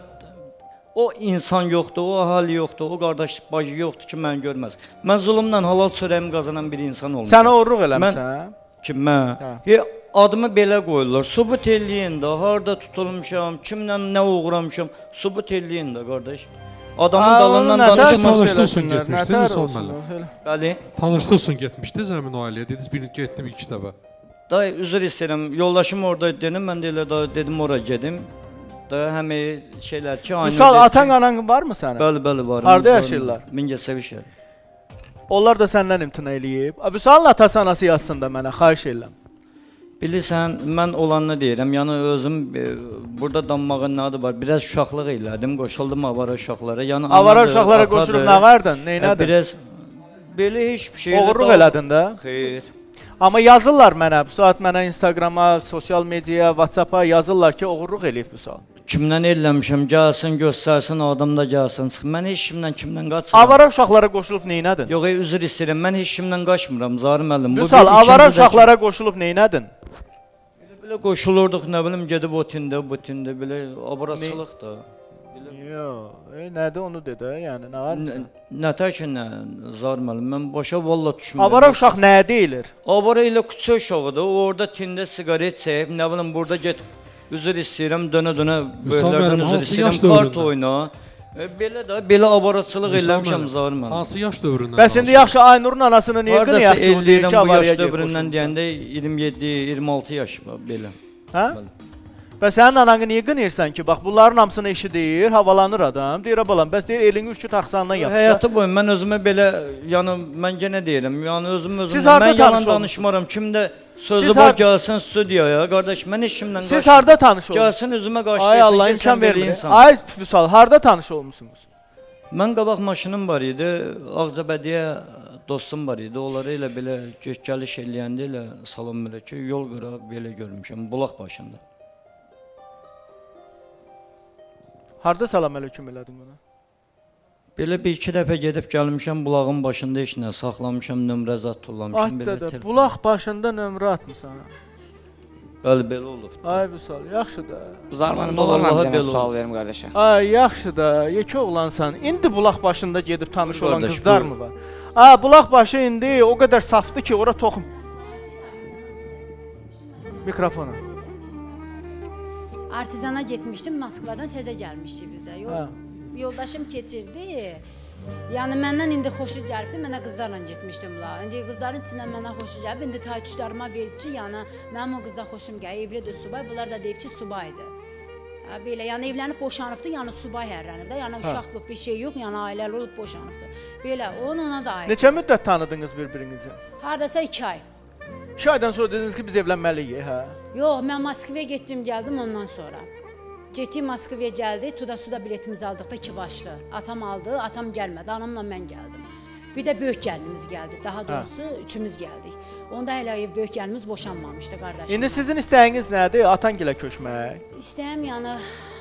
o insan yoxdur, o ahali yoxdur, o qardaş bacı yoxdur ki, mən görməz. Mən zulmla halal çörəyimi qazanan bir insan olmuşam.
Sənə oğurluq eləmisən?
Mən adımı belə qoyurlar. Subut eləyin də, harda tutulmuşam, kimlə nə uğramışam, subut eləyin də qardaş. Adamın dalından danışmaq
Tanışdılsın getmişdiniz Vüsal müəllim.
Bəli.
Tanışdılsın getmişdiniz həmin o ailəyə. Dediniz bir getdim 2 dəfə.
Dayı üzr istəyirəm. Yoldaşım orada dedim, mən də elə dedim ora gedim. Da həm şeylər ki, aynı.
Vüsal, atan anan var mı sənin?
Bəli, var.
Harda yaşayırlar?
Mingəçevir şəhəri.
Onlar da səndən imtina eləyib. Vüsalın atası anası yazsın da mənə, xahiş edirəm.
Bilirsən, mən olanını deyirəm, yəni özüm burada danmağın nədir var, biraz uşaqlıq elədim, qoşuldum avara uşaqlara. Yəni
avara uşaqlara qoşulub nə vardın, neynədin?
Biraz belə heç bir şey.
Oğurluq elədin də?
Xeyr.
Amma yazırlar mənə, bu saat mənə Instagrama, sosial mediaya, WhatsApp-a yazırlar ki, oğurluq eləyib Vüsal.
Kimdən eləmişəm, gəlsin, göstərsin, adam da gəlsin, çıx. Mən heç kimdən qaçmıram.
Avara uşaqlara qoşulub neynədin?
Yox, üzr istəyirəm, mən heç kimdən qaçmıram, Zahir müəllim.
Vüsal, avara uşaqlara qoşulub neynədin?
Belə qoşulurduq, nə bilim, gedib o tində, belə abaraçılıq da.
Yox, nədir onu dedi, yəni, nə var?
Nətər ki, Zahir müəllim, mən başa valla düşmürəm.
Avara uşaq nəyə deyilir?
Avara ilə küçə uşağıdır, orada tində siqaret çəyib, nə bilim, burada get, üzr istəyirəm, dönə-dönə, böyüklərdən üzr istəyirəm, kart oyna. Belə abaraçılıq eləmişəm Zahir müəllim.
Hansı yaş dövründən?
Bəs indi yaxşı Aynurun anasını niyə qınıyaq ki, o deyir ki, avaraya
yaş dövründən deyəndə 27-26 yaş belə.
Hə? Bəs sənin ananı niyə qınıyırsan ki? Bax, bunların hamısını eşidir, havalanır adam. Deyir, balam, bəs deyir, elini ürkü taxsandan yapsa.
Həyatı boyu mən özümə belə, yəni mən genə deyirəm, yəni özümdən, mən yalan danışmaram. Kimdə sözü var, gəlsin studiyaya, qardaş, mən heç kimdən qaçmıram.
Siz harada tanış olmusunuz?
Gəlsin üzümə qaçdırsın ki, sən belə insan.
Ay, Vüsal, harada tanış olmuşsunuz?
Mən qabaq maşınım var idi, Ağcabədiyə dostum var idi, onları elə belə gəliş eləyəndə elə salam belə ki, yol qıra belə görmüşəm, bulaq başında.
Harda salam əleykum elədin buna?
Belə bir iki dəfə gedib gəlmişəm, bulağın başında heç nə saxlamışam, nömrə zat tullamışam.
Ay, bulaq başında nömrə atmışsan.
Bəli, belə olub.
Ay, Vüsal, yaxşı da.
Zarmanın dolarla bir dənə sual verim qardaşa.
Ay, yaxşı da, yekə oğlansan. İndi bulaq başında gedib tanış olan qızlar mı var? Ay, bulaq başı indi o qədər safdı ki, ora toxum. Mikrofona.
Artizana getmişdim, Moskvadan təzə gəlmişdik bizə. Yoldaşım keçirdi. Yəni məndən indi xoşu gəlibdi, mənə qızlarla getmişdim bunlar. İndi qızların içindən mənə xoşu gəlib, indi taytuşlarıma verdi ki, yəni mənim o qızla xoşum gəlir, evli də subay, bunlar da deyib ki, subaydır. Belə, yəni evlənib boşanıbdı, yəni subay hərlənir də, yəni uşaqlıq bir şey yox, yəni ailəli olub boşanıbdı. Belə, ona da aid.
Neçə müddət tanıdınız bir-birinizi?
Hardasa 2 ay.
2 aydan sonra dediniz ki, biz evlənməliyik, hə?
Yox, mən Moskvaya getdim, gəldim ondan sonra. Getdik Moskvaya gəldik, Tuda-Suda biletimizi aldıqda 2 başlı. Atam aldı, atam gəlmədi, anamla mən gəldim. Bir də böyük gəlinimiz gəldi, daha doğrusu üçümüz gəldik. Onda hələ böyük gəlinimiz boşanmamışdı qardaşım.
İndi sizin istəyiniz nədir? Atangilə köçmək?
İstəyəm, yəni...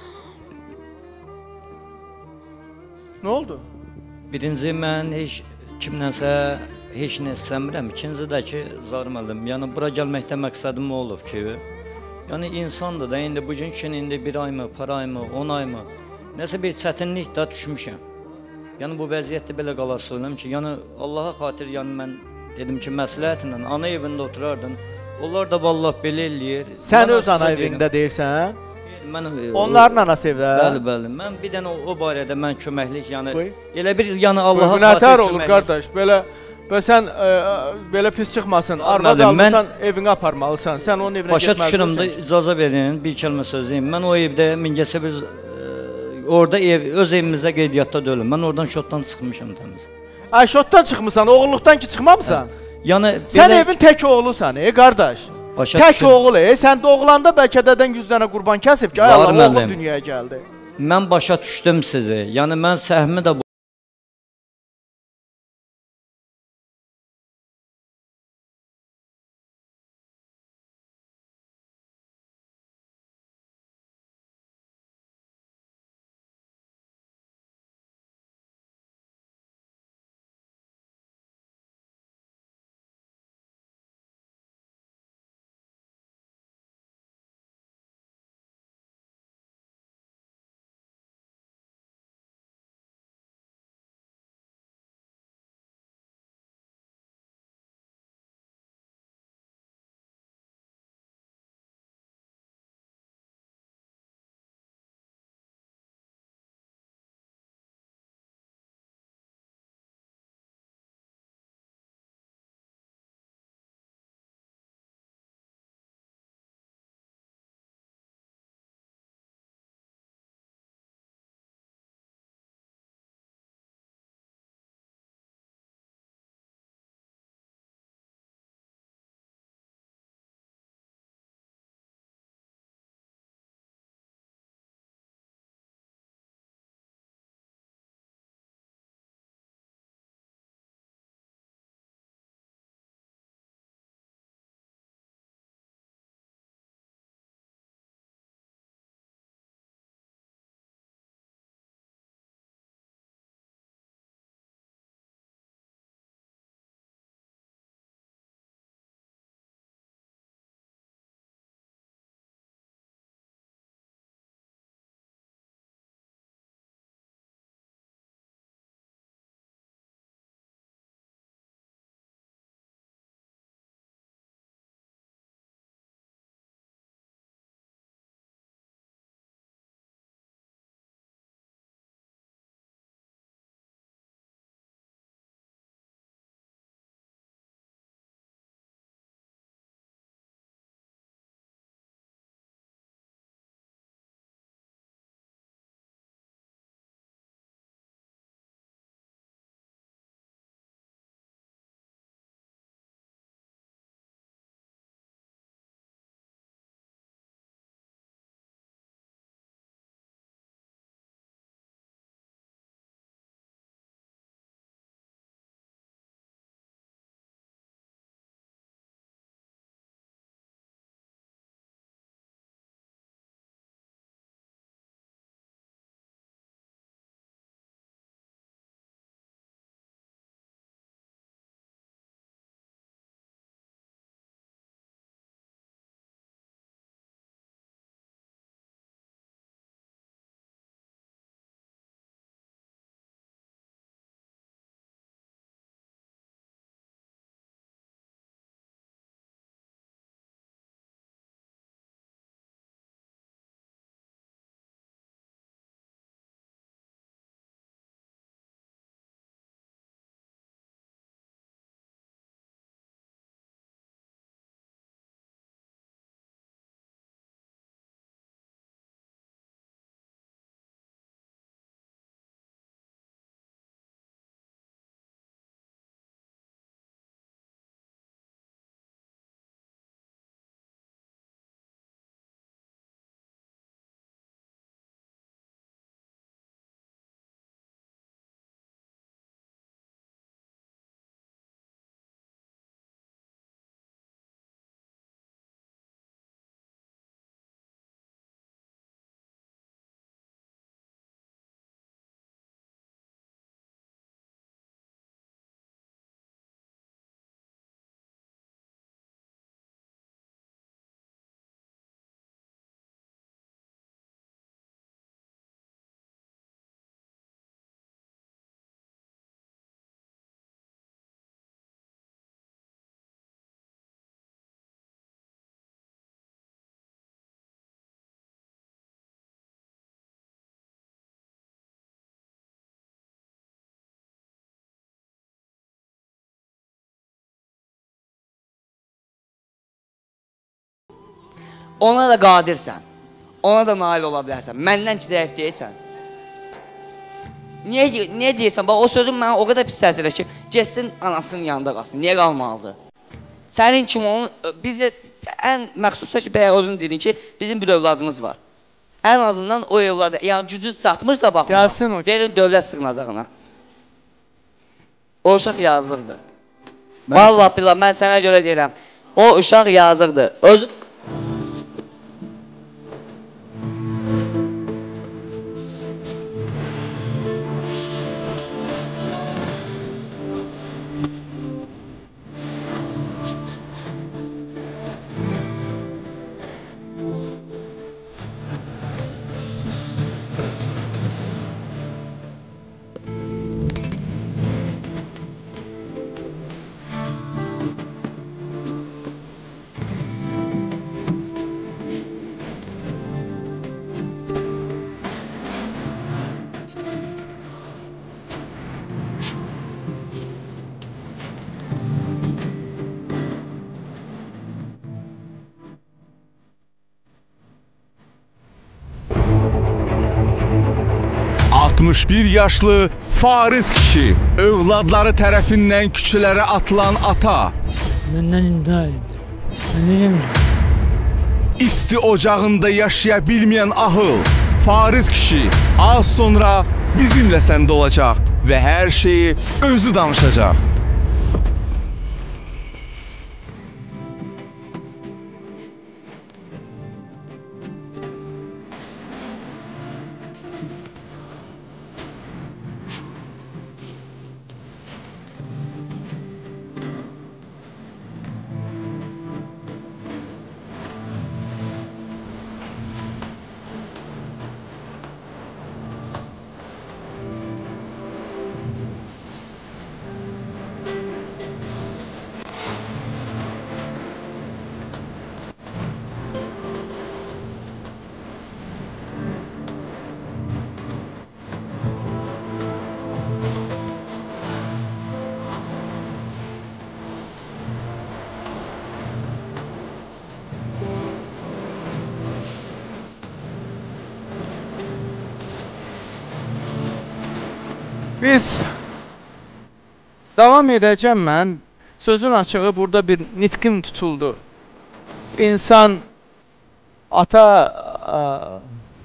Nə oldu?
Birinci, mən heç kimdənsə heç nə istəmirəm. İkinci də ki, Zahir müəllim, yəni bura gəlməkdə məqsədim olub ki, yəni insandır da, indi bugün üçün indi 1 ay mı, para ay mı, 10 ay mı, nəsə bir çətinlik də düşmüşəm. Yəni bu vəziyyətdə belə qalası olum ki, yəni Allaha xatir, yəni mən dedim ki, məsləhətlə ana evində oturardın, onlar da vallahi belə eləyir.
Sən öz ana evində deyirsən? Onların anası evdə?
Bəli, mən bir dənə o barədə mən köməklik, yəni elə bir, yəni Allaha xatir köməklik.
Günətər olur qardaş, belə. Və sən belə pis çıxmasın, arvad almışsan, evini aparmalısan, sən onun evinə
başa
getməlisən.
Başa düşürəm da, icazə verin, bir kəlmə söz deyim. Mən o evdə, Mingəçevir, orada öz evimizdə qeydiyyatda dölüm. Mən oradan şotdan çıxmışam təmiz.
Ay, şotdan çıxmısan, oğulluqdan ki çıxmamısan?
Yəni,
sən evin tək oğlusan, qardaş. Tək oğul, sən doğulanda bəlkə dədən 100 dənə qurban kəsib ki, ay Allah, oğlum dünyaya gəldi.
mən başa düşdüm sizi. Yəni mən səhvimi də
Ona da qadirsən. Ona da nail ola bilərsən. Məndən ki zəif deyilsən. Niyə deyirsən? Bax, o sözün mənə o qədər pis təsir edir ki, getsin anasının yanında qalsın. Niyə qalmalıdır? Sənin kimi onun, bizə ən məxsusda ki, bəyə özün dedin ki, bizim bir övladımız var. Ən azından o evladı, yəni gücü çatmırsa baxın,
Gəlsin o.
verin dövlət sığınacağına. O uşaq yazıqdır. Vallahi billah, mən sənə görə deyirəm. O uşaq yazıqdır. Özü...
...61 yaşlı Fariz kişi, övladları tərəfindən küçələrə atılan ata.
Məndən imtina edildi. Mən neyəm?
İsti ocağında yaşaya bilməyən ahıl, Fariz kişi az sonra bizimlə səndə olacaq və hər şeyi özü danışacaq.
Biz davam edəcəm mən. Sözün açığı burada bir nitqim tutuldu. İnsan ata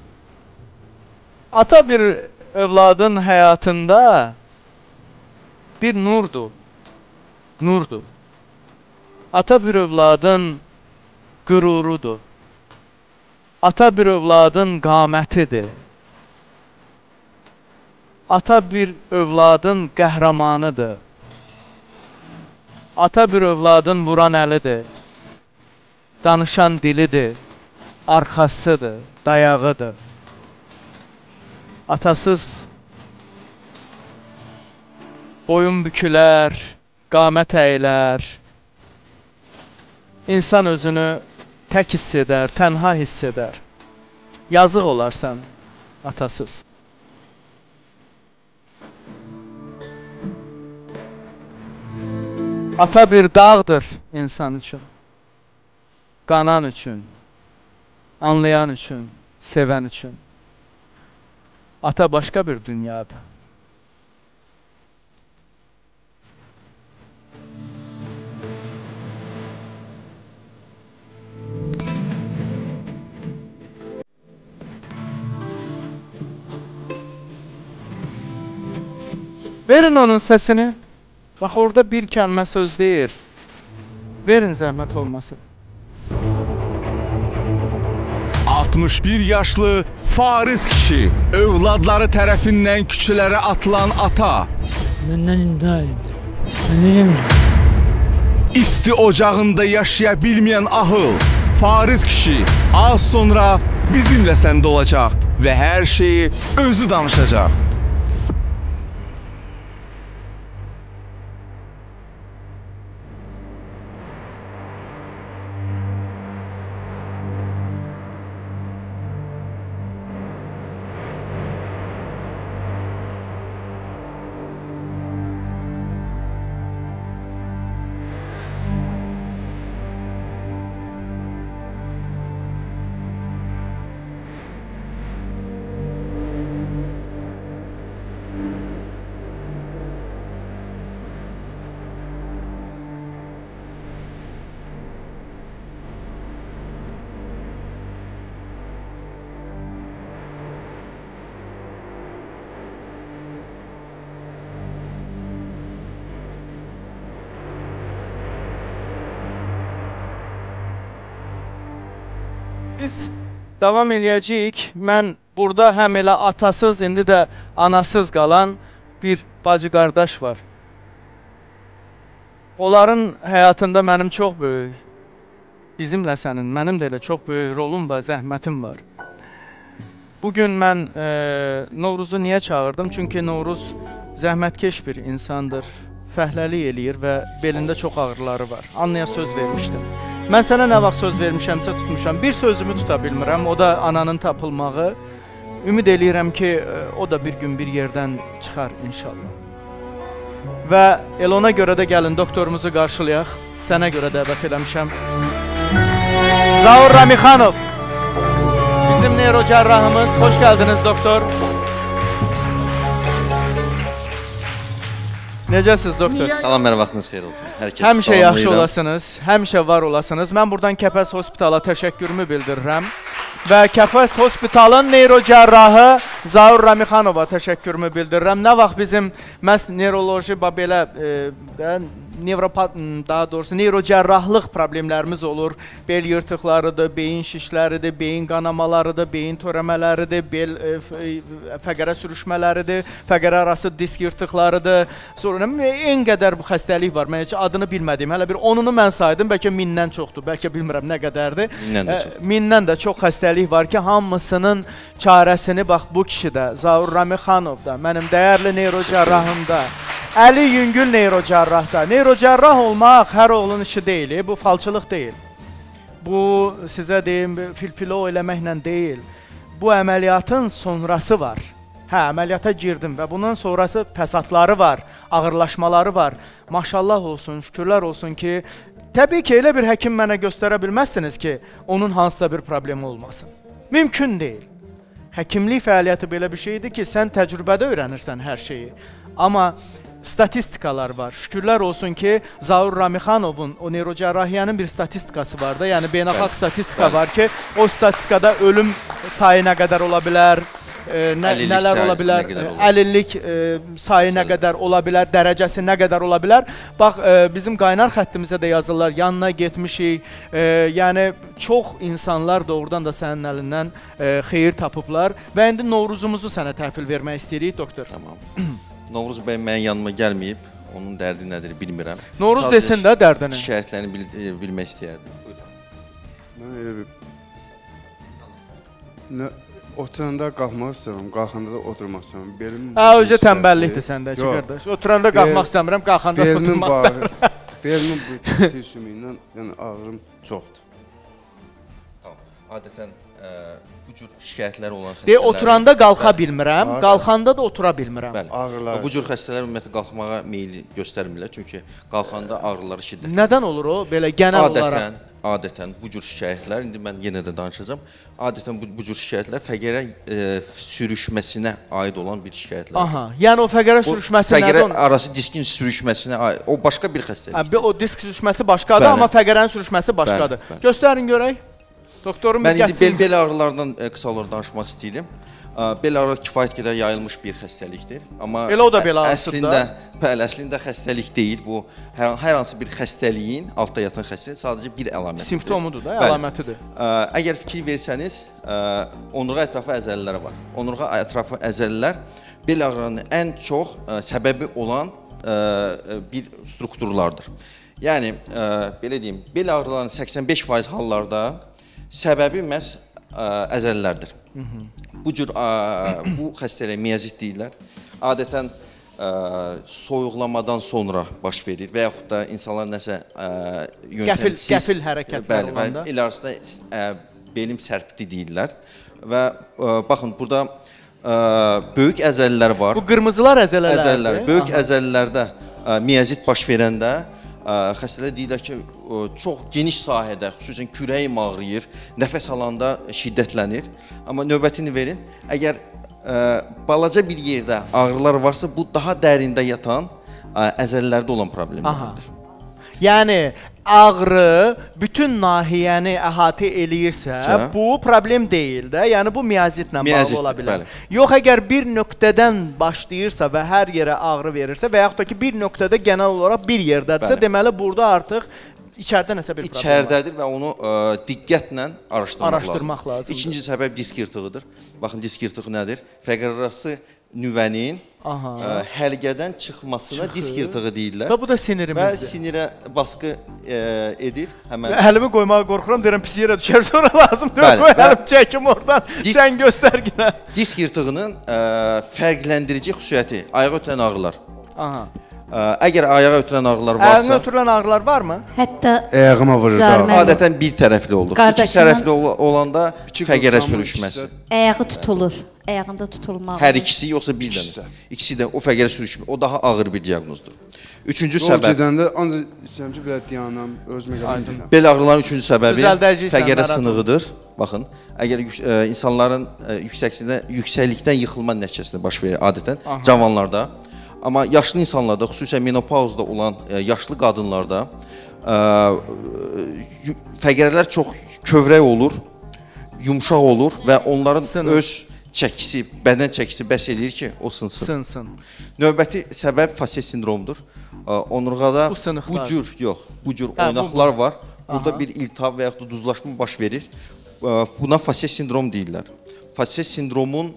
bir övladın həyatında bir nurdur. Nurdur. Ata bir övladın qürurudur. Ata bir övladın qamətidir. Ata bir övladın qəhrəmanıdır. Ata bir övladın vuran əlidir. Danışan dilidir. Arxasıdır, dayağıdır. Atasız boyun bükülər, qamət əyilər. İnsan özünü tək hiss edər, tənha hiss edər. Yazıq olarsan atasız. Ata bir dağdır insan üçün, qanan üçün, anlayan üçün, sevən üçün. Ata başqa bir dünyadır. Verin onun səsini. Bax, orada bir kəlmə söz deyir. Verin, zəhmət olmasın.
61 yaşlı Fariz kişi, övladları tərəfindən küçələrə atılan ata.
Məndən imtina edildi. Mən neyəm?
İsti ocağında yaşaya bilməyən ahıl, Fariz kişi az sonra bizimlə səndə olacaq və hər şeyi özü danışacaq.
Biz davam eləyəcəyik. Mən burada həm elə atasız, indi də anasız qalan bir bacı qardaş var. Onların həyatında mənim çox böyük, bizimlə sənin, mənim də elə çox böyük rolum və zəhmətim var. Bugün mən Novruzu niyə çağırdım? Çünki Novruz zəhmətkeş bir insandır, fəhləlik eləyir və belində çox ağrıları var. Annaya söz vermişdim. Mən sənə nə vaxt söz vermişəmsə tutmuşam. Bir sözümü tuta bilmirəm, o da ananın tapılmağı. Ümid eləyirəm ki, o da bir gün bir yerdən çıxar inşallah. Və elə ona görə də gəlin doktorumuzu qarşılayaq. Sənə görə dəvət eləmişəm. Zaur Ramixanov, bizim neyrocərrahımız. Xoş gəldiniz doktor. Necəsiz doktor?
Salam, mənim vaxtınız xeyir olsun.
Həmişə yaxşı olasınız, həmişə var olasınız. Mən buradan Kəpəz Hospitala təşəkkürümü bildirirəm. Və Kəpəz Hospitalın neyrocərrahı Zaur Ramixanova təşəkkürümü bildirirəm. Nə vaxt bizim məhz neyroloji, belə daha doğrusu neyrocərrahlıq problemlərimiz olur. Bel yırtıqlarıdır, beyin şişləridir, beyin qanamalarıdır, beyin törəmələridir, bel fəqərə sürüşmələridir, fəqərə arası disk yırtıqlarıdır. Sonra en qədər bu xəstəlik var. Mən heç adını bilmədiyim, hələ bir 10'unu mən saydım, bəlkə 1000-dən çoxdur, bəlkə bilmirəm nə qədərdir. 1000-dən də çox xəstəlik var ki, hamısının çarəsini bax bu kişidə, Zaur Ramixanovda, mənim dəyərli neyrocərrahımda, Əli Yüngül neyrocərrahda. Neyrocərrah olmaq hər oğlun işi deyil, bu falçılıq deyil. Bu, sizə deyim, filfilo eləməklə deyil. Bu əməliyyatın sonrası var. Hə, əməliyyata girdim və bundan sonrası fəsadları var, ağırlaşmaları var. Maşallah olsun, şükürlər olsun ki, təbii ki, elə bir həkim mənə göstərə bilməzsiniz ki, onun hansısa bir problemi olmasın. Mümkün deyil. Həkimlik fəaliyyəti belə bir şeydir ki, sən təcrübədə öyrənirsən hər şeyi. Amma statistikalar var. Şükürlər olsun ki, Zaur Ramixanovun, o neyrocərrahiyyənin bir statistikası var da, yəni beynəlxalq statistika var ki, o statistikada ölüm sayı nə qədər ola bilər, nələr ola bilər, əlillik sayı nə qədər ola bilər, dərəcəsi nə qədər ola bilər. Bax, bizim qaynar xəttimizə də yazırlar, yanına getmişik, yəni çox insanlar doğrudan da sənin əlindən xeyir tapıblar və indi Novruzumuzu sənə təhvil vermək istəyirik, doktor.
Tamam. Novruz bəy mənim yanıma gəlməyib, onun dərdi nədir bilmirəm.
Novruz desin də dərdini.
Şikayətlərini bilmək istəyərdim.
Mən oturanda qalxmaq istəyirəm, qalxanda da oturmaq istəyirəm.
Özə tənbəllikdir səndəki qardaş. Oturanda qalxmaq istəmirəm, qalxanda oturmaq istəmirəm.
Belimin bu sümüyündən ağrım çoxdur.
Adətən bu cür şikayətləri olan xəstələr...
Oturanda qalxa bilmirəm, qalxanda da otura bilmirəm.
Bu cür xəstələr ümumiyyətlə qalxmağa meyli göstərmirlər, çünki qalxanda ağrıları şiddətli.
Nədən olur o, belə genel olaraq?
Adətən bu cür şikayətlər, indi mən yenə də danışacağım, adətən bu cür şikayətlər fəqərə sürüşməsinə aid olan bir şikayətlər.
Aha, yəni o fəqərə sürüşməsi nədir?
Fəqərə arası diskin sürüşməsinə aid, o başqa bir xəstəlik.
O disk sürüşməsi başqadır, amma fəqərənin sürüşməsi başqadır. Göstərin görək.
Mən indi bel ağrılardan qısa olaraq danışmaq istəyirəm. Bel ağrı kifayət qədər yayılmış bir xəstəlikdir. Amma
elə o da bel ağrısıdır da.
Bəli, əslində xəstəlik deyil. Bu hər hansı bir xəstəliyin, altda yatan xəstəlik sadəcə bir əlamətidir.
Simptomudur da, əlamətidir.
Əgər fikir versəniz, onurğa ətrafı əzələləri var. Onurğa ətrafı əzəlilər bel ağrının ən çox səbəbi olan bir strukturlardır. Yəni, belə deyim, bel ağrılarının 85% hallarda səbəbi məhz əzələlərdir. Bu xəstəliyə miyazit deyirlər. Adətən soyuqlamadan sonra baş verir və yaxud da insanlar nəsə yöntəmsiz...
Qəfil hərəkətlər olanda.
El arasında belim sərpti deyirlər. Və baxın, burada böyük əzəlilər var.
Bu qırmızılar əzələlərdir.
Böyük əzəlilərdə miyazit baş verəndə xəstələr deyirlər ki, çox geniş sahədə, xüsusən kürəyim ağrıyır, nəfəs alanda şiddətlənir. Amma növbətini verin, əgər balaca bir yerdə ağrılar varsa, bu daha dərində yatan əzəlilərdə olan problemlərdir.
Yəni, ağrı bütün nahiyəni əhatə eləyirsə, bu problem deyil də, yəni bu miyazitlə bağlı ola bilər. Yox, əgər bir nöqtədən başlayırsa və hər yerə ağrı verirsə və yaxud da ki, bir nöqtədə genel olaraq bir yerdədirsə, deməli, burada artıq İçəridə nəsə bir problem var.
İçəridədir və onu diqqətlə
araşdırmaq lazımdır.
İkinci səbəb disk yırtığıdır. Baxın, disk yırtığı nədir? Fəqərarası nüvənin həlqədən çıxmasına disk yırtığı deyirlər.
Və bu da sinirimizdir.
Və sinirə baskı edir.
Əlimi qoymağa qorxuram, deyirəm pis yerə düşər, sonra lazım deyil, qoy əlim çəkim oradan, sən göstərginə.
Disk yırtığının fərqləndirici xüsusiyyəti, ayağa ötürən ağrılar. Əgər ayağa ötürən ağrılar varsa...
Ayağına ötürən ağrılar varmı?
Hətta
ayağıma vurur.
Adətən bir tərəfli olur. İki tərəfli olanda fəqərə sürüşməsi.
Ayağı tutulur. Ayağında tutulmaq.
Hər ikisi yoxsa bir dənə. İkisi də o fəqərə sürüşmə. O daha ağır bir diaqnozdur. Üçüncü səbəb.
O gedəndə ancaq istəyirəm ki, belə dayanam, özümə gələm.
Belə ağrıların üçüncü səbəbi fəqərə sınığıdır. Baxın, əgər insanların yüksəklikdən yıxılma nəticəsində baş verir adətən cavanlarda. Amma yaşlı insanlarda, xüsusən menopauzda olan yaşlı qadınlarda fəqərələr çox kövrək olur, yumşaq olur və onların öz çəkisi, bədən çəkisi bəs eləyir ki, o sınsın. Növbəti səbəb fasiya sindromudur. Onurğada bu cür oynaqlar var. Burada bir iltihab və yaxud da duzlaşma baş verir. Buna fasiya sindrom deyirlər. Fasiya sindromun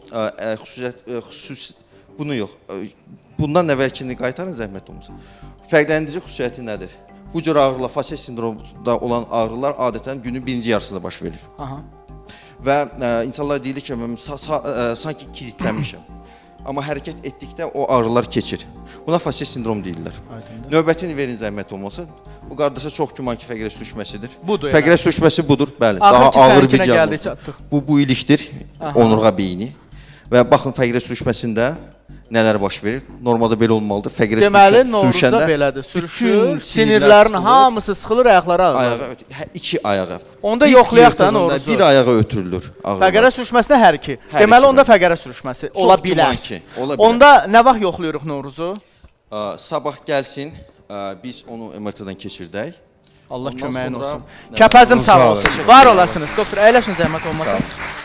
bunu yox. Bundan əvvəlkini qaytarın, zəhmət olmasa. Fərqləndirici xüsusiyyəti nədir? Bu cür ağrılar, fasiya sindromunda olan ağrılar adətən günün birinci yarısında baş verir. Və insanlar deyilir ki, mən sanki kilitlənmişəm. Amma hərəkət etdikdə o ağrılar keçir. Buna fasiya sindrom deyirlər. Növbətini verin, zəhmət olmasa. Bu qardaşa çox güman ki, fəqərə sürüşməsidir. Fəqərə sürüşməsi budur, bəli. Daha ağır bir diaqnozdur. Bu ilikdir, onurğa beyni. Və baxın, fəqərə sürüşməsində nələr baş verir? Normalda belə olmalıdır.
Deməli, Novruzda belədir. Sürüşür, sinirlərin hamısı sıxılır, ayaqlara ağrır.
İki ayağa.
Onda yoxlayaq da Novruzu.
Bir ayağa ötürülür.
Fəqərə sürüşməsinə hər iki. Deməli, onda fəqərə sürüşməsi ola bilər. Onda nə vaxt yoxlayırıq Novruzu?
Sabah gəlsin, biz onu MRT-dan keçirdək.
Allah köməyin olsun. Kəpəzim sağ olsun. Var olasınız. Doktor, əyləşin, zəhmət olmasın.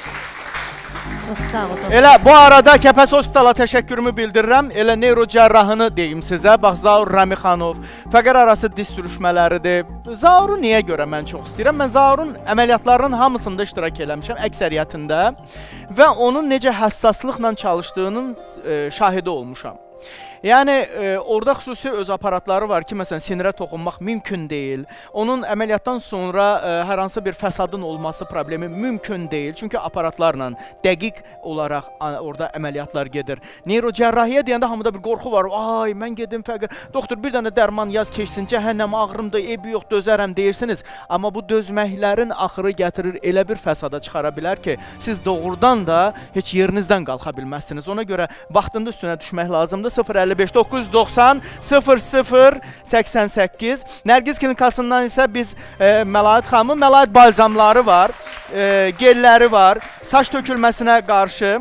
Çox sağ olun.
Elə bu arada Kəpəz Hospitala təşəkkürümü bildirirəm. Elə neyrocərrahını deyim sizə. Bax, Zaur Rəmixanov. Fəqər arası diz sürüşmələridir. Zauru niyə görə mən çox istəyirəm? Mən Zaurun əməliyyatlarının hamısında iştirak eləmişəm, əksəriyyətində. Və onun necə həssaslıqla çalışdığının şahidi olmuşam. Yəni, orada xüsusi öz aparatları var ki, məsələn, sinirə toxunmaq mümkün deyil. Onun əməliyyatdan sonra hər hansı bir fəsadın olması problemi mümkün deyil. Çünki aparatlarla dəqiq olaraq orada əməliyyatlar gedir. Neyrocərrahiyyə deyəndə hamıda bir qorxu var. Ay, mən gedim fəqər. Doktor, bir dənə dərman yaz keçsin, cəhənnəm ağrımdır, ebi yox, dözərəm deyirsiniz. Amma bu dözməklərin axırı gətirir elə bir fəsada çıxara bilər ki, siz doğrudan da heç yerinizdən qalxa bilməzsiniz. Ona görə vaxtında üstünə düşmək lazımdır. 055 990 00 88. Nərgiz klinikasından isə biz Məlahət xanımın Məlahət balzamları var, gelləri var, saç tökülməsinə qarşı.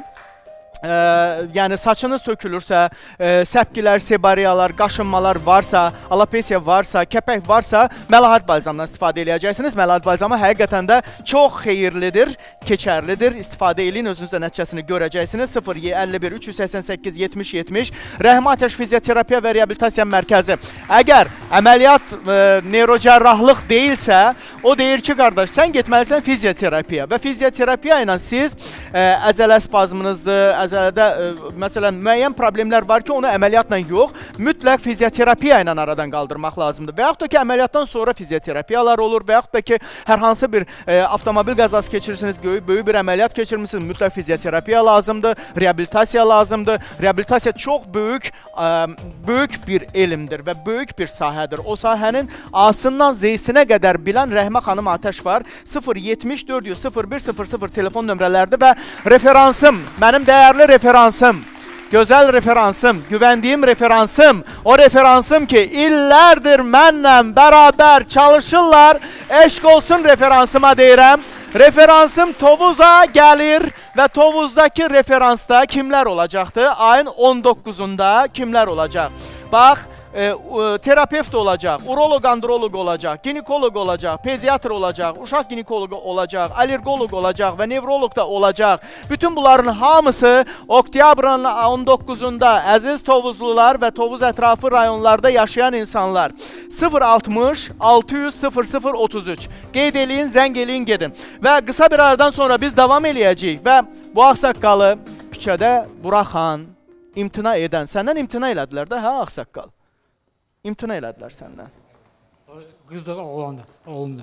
Yəni saçınız tökülürsə, səpkilər, sebariyalar, qaşınmalar varsa, alopesiya varsa, kəpək varsa, Məlahət balzamından istifadə edəcəksiniz. Məlahət balzamı həqiqətən də çox xeyirlidir, keçərlidir. İstifadə eləyin, özünüzdə nəticəsini görəcəksiniz. 051 388 70 70 Rəhmə Atəş Fizioterapiya və Reabilitasiya Mərkəzi. Əgər əməliyyat neyrocərrahlıq deyilsə, o deyir ki, qardaş, sən getməlisən fizioterapiya və fizioterapiya ilə siz əzələ spazmınızdır, əzələdə məsələn müəyyən problemlər var ki, onu əməliyyatla yox, mütləq fizioterapiya ilə aradan qaldırmaq lazımdır. Və yaxud da ki, əməliyyatdan sonra fizioterapiyalar olur və yaxud da ki, hər hansı bir avtomobil qəzası keçirirsiniz, böyük bir əməliyyat keçirmişsiniz, mütləq fizioterapiya lazımdır, reabilitasiya lazımdır. Reabilitasiya çox böyük bir elmdir və böyük bir sahədir. O sahənin A-sından Z-sinə qədər bilən Rəhmə xanım Atəş var. 070 401 00 telefon nömrələrdir və referansım, mənim dəyərli referansım, gözəl referansım, güvəndiyim referansım, o referansım ki, illərdir mənlə bərabər çalışırlar, eşq olsun referansıma deyirəm. Referansım Tovuza gəlir və Tovuzdakı referansda kimlər olacaqdır? Ayın 19-unda kimlər olacaq? Bax, terapevt olacaq, uroloq, androloq olacaq, ginekoloq olacaq, pediatr olacaq, uşaq ginekoloqu olacaq, allergoloq olacaq və nevroloq da olacaq. Bütün bunların hamısı oktyabrın 19-unda əziz Tovuzlular və Tovuz ətrafı rayonlarda yaşayan insanlar. 060 600 00 33 qeyd eləyin, zəng eləyin, gedin. Və qısa bir aradan sonra biz davam eləyəcəyik və bu ağsaqqalı küçədə buraxan, imtina edən, səndən imtina elədilər də, hə ağsaqqal? İmtina elədilər səndən.
Qızdığı oğlumdan.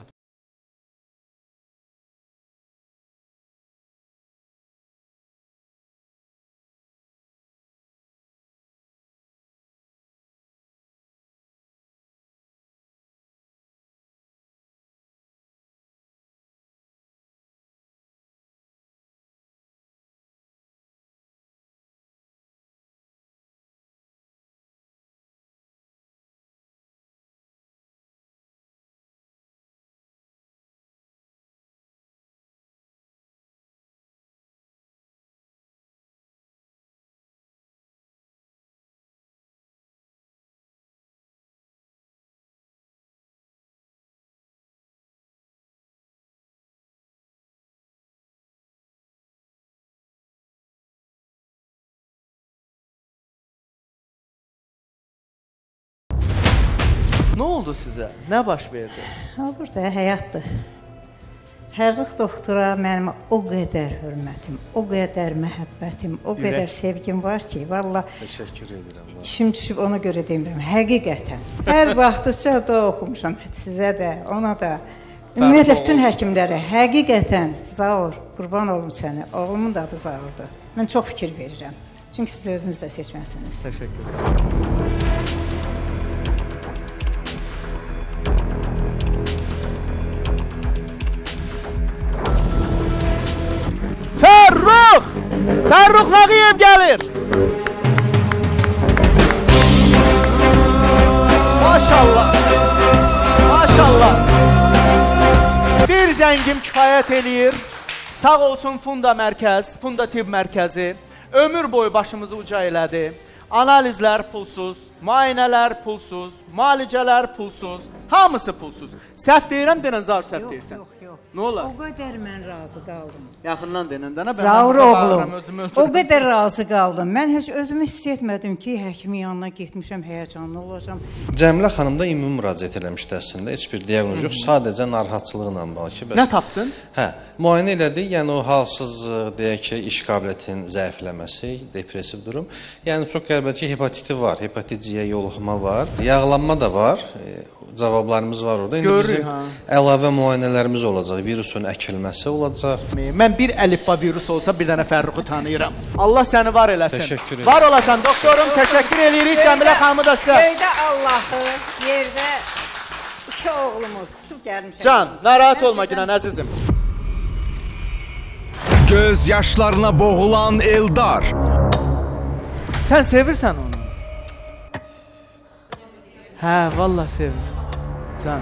Nə oldu sizə? Nə baş verdi?
Olur da, həyatdır. Hərrıq doktora mənim o qədər hörmətim, o qədər məhəbbətim, o qədər sevgim var ki, valla
təşəkkür edirəm.
İşim düşüb ona görə demirəm, həqiqətən. Hər vaxtdıca dua oxumuşam sizə də, ona da. Ümumiyyətlə, bütün həkimlərə həqiqətən Zaur, qurban olum sənə, oğlumun da adı Zaurdur. Mən çox fikir verirəm, çünki siz özünüz də seçməsiniz.
Təşəkkür edirəm. Fərrux! Fərrux Nağıyev gəlir! Maşallah! Maşallah! Bir zəngim kifayət eləyir. Sağ olsun Funda mərkəz, Funda tibb mərkəzi. Ömür boyu başımızı uca elədi. Analizlər pulsuz, müayinələr pulsuz, müalicələr pulsuz, hamısı pulsuz. Səhv deyirəm, denən Zaur səhv deyirsən.
Yox.
Nə olar?
O qədər mən razı qaldım.
Yaxından denəndə nə?
Zaur oğlum, o qədər razı qaldım. Mən heç özümü hiss etmədim ki, həkimin yanına getmişəm, həyəcanlı olacam.
Cəmilə xanım da ümumi müraciət eləmişdi əslində. Heç bir diaqnoz yox, sadəcə narahatçılıqla bağlı ki.
Nə tapdın?
Hə, müayinə elədik. Yəni o halsızlıq, deyək ki, iş qabiliyyətinin zəifləməsi, depressiv durum. Yəni çox qəribədir ki, hepatiti var, hepatit C-yə yoluxma var, yağlanma da var. Cavablarımız var orada. İndi bizim əlavə müayinələrimiz olacaq. Virusun əkilməsi olacaq.
Mən bir əlifba virus olsa bir dənə Fərruxu tanıyıram. Allah səni var eləsin.
Təşəkkür edirəm.
Var olasan doktorum, təşəkkür eləyirik. Cəmilə xanımı da sizə.
Göydə Allahı, yerdə iki oğlumu tutub gəlmişəm.
Can, narahat olma günən əzizim.
Göz yaşlarına boğulan Eldar.
Sən sevirsən onu? Hə, vallahi sevir. Can.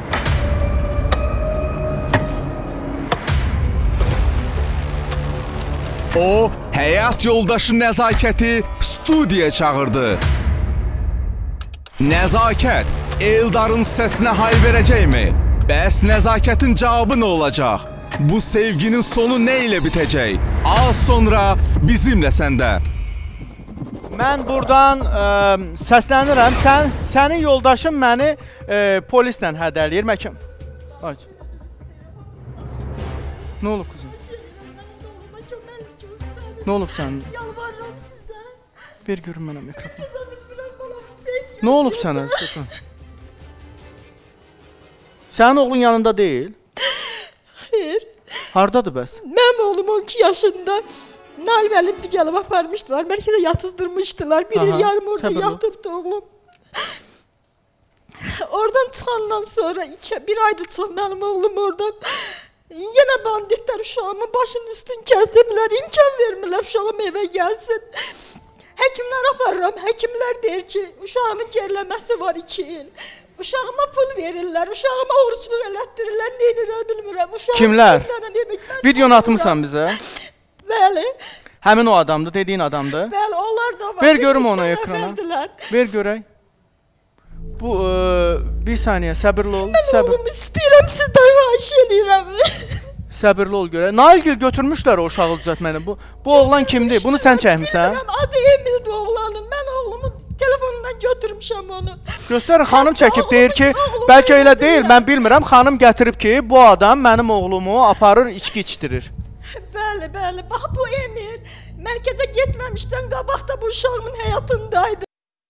O, həyat yoldaşı Nəzakəti studiyaya çağırdı. Nəzakət, Eldarın səsinə hay verəcəkmi? Bəs Nəzakətin cavabı nə olacaq? Bu sevginin sonu nə ilə bitəcək? Az sonra bizimlə səndə.
Mən buradan səslənirəm. Sənin yoldaşın məni polislə hədələyir. Məhkəm. Aç. Nə olub qızım? Nə olub səndə?
Yalvarıram sizə.
Ver görüm mənə mikrofonu. Nə olub sənə? Sənin oğlun yanında deyil?
Xeyr.
Hardadır bəs?
Mənim oğlum 12 yaşında. Nalbəlim bir gəlib aparmışdılar. Mərkəzə yatızdırmışdılar. Bir il yarım orada yatıbdı oğlum. Oradan çıxandan sonra bir ayda çıx mənim oğlum oradan. Yenə banditlər uşağımın başının üstünü kəsiblər. İmkan vermirlər uşağım evə gəlsin. Həkimlər aparıram. Həkimlər deyir ki, uşağımın geriləməsi var 2 il. Uşağıma pul verirlər, uşağıma oruçluq elətdirirlər, neynirlər bilmirəm.
Kimlər? Videonu atmısan bizə?
Bəli.
Həmin o adamdır, dediyin adamdır?
Bəli, onlar da var.
Ver görüm onu ekrana. Ver görək. Bu bir saniyə səbirli ol.
Mən oğlumu istəyirəm, sizdən xahiş edirəm.
Səbirli ol görə. Nailgil götürmüşlər o uşağı düzəltməni. Bu oğlan kimdir? Bunu sən çəkmisən?
Adı Emildir oğlanın. Mən oğlumun telefonundan götürmüşəm onu.
Göstərin, xanım çəkib deyir ki, bəlkə elə deyil, mən bilmirəm. Xanım gətirib ki, bu adam mənim oğlumu aparır, içki içdirir.
Bəli, bəli. Bax bu Emil mərkəzə getməmişdən qabaq da bu uşağımın həyatındaydı.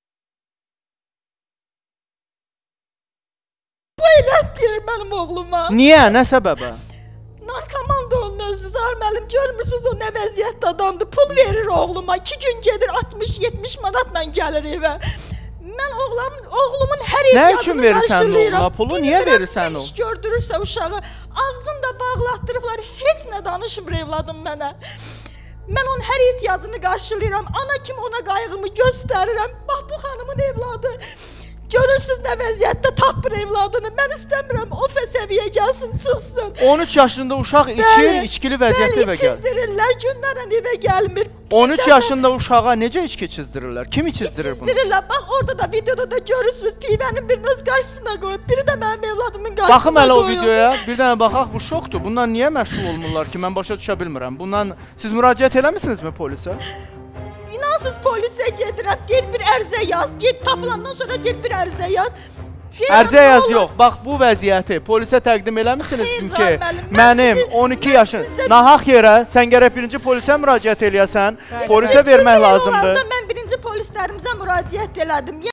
Bu elətdirir mənim oğluma.
Niyə? Nə səbəbə?
Narkomandır onun özü, Zahir müəllim, görmürsünüz o nə vəziyyətdə adamdır. Pul verir oğluma, 2 gün gedir 60-70 manatla gəlir evə. Mən oğlumun hər ehtiyacını qarşılayıram.
Pulu niyə verirsən o?
İş gördürürsə uşağı, ağzını da bağlatdırıblar, heç nə danışmır evladım mənə. Mən onun hər ehtiyacını qarşılayıram, ana kimi ona qayğımı göstərirəm. Bax bu xanımın evladı. Görürsünüz nə vəziyyətdə tapır evladını. Mən istəmirəm o səviyyə gəlsin, çıxsın.
13 yaşında uşaq içir, içkili vəziyyətdə evə gəlir.
Bəli, çizdirirlər, günlərlə evə gəlmir.
13 yaşında uşağa necə içki çizdirirlər? Kim çizdirir bunu?
Çizdirirlər. Bax orada da videoda da görürsünüz. Pivənin birini öz qarşısına qoyub, biri də mənim evladımın qarşısına qoyub.
Baxım hələ o videoya. Bir dənə baxaq, bu şokdur. Bundan niyə məşğul olmurlar ki, mən başa düşə bilmirəm. Bundan siz müraciət eləmisinizmi polisə?
İnansız polisə gedirəm, gel bir ərizə yaz, get tapılandan sonra gel bir ərizə yaz.
Ərizə yaz yox, bax bu vəziyyəti polisə təqdim eləmisiniz ki, mənim 12 yaşım, nahaq yerə sən gərək birinci polisə müraciət eləyəsən, polisə vermək lazımdır.
Mən birinci polislərimizə müraciət elədim.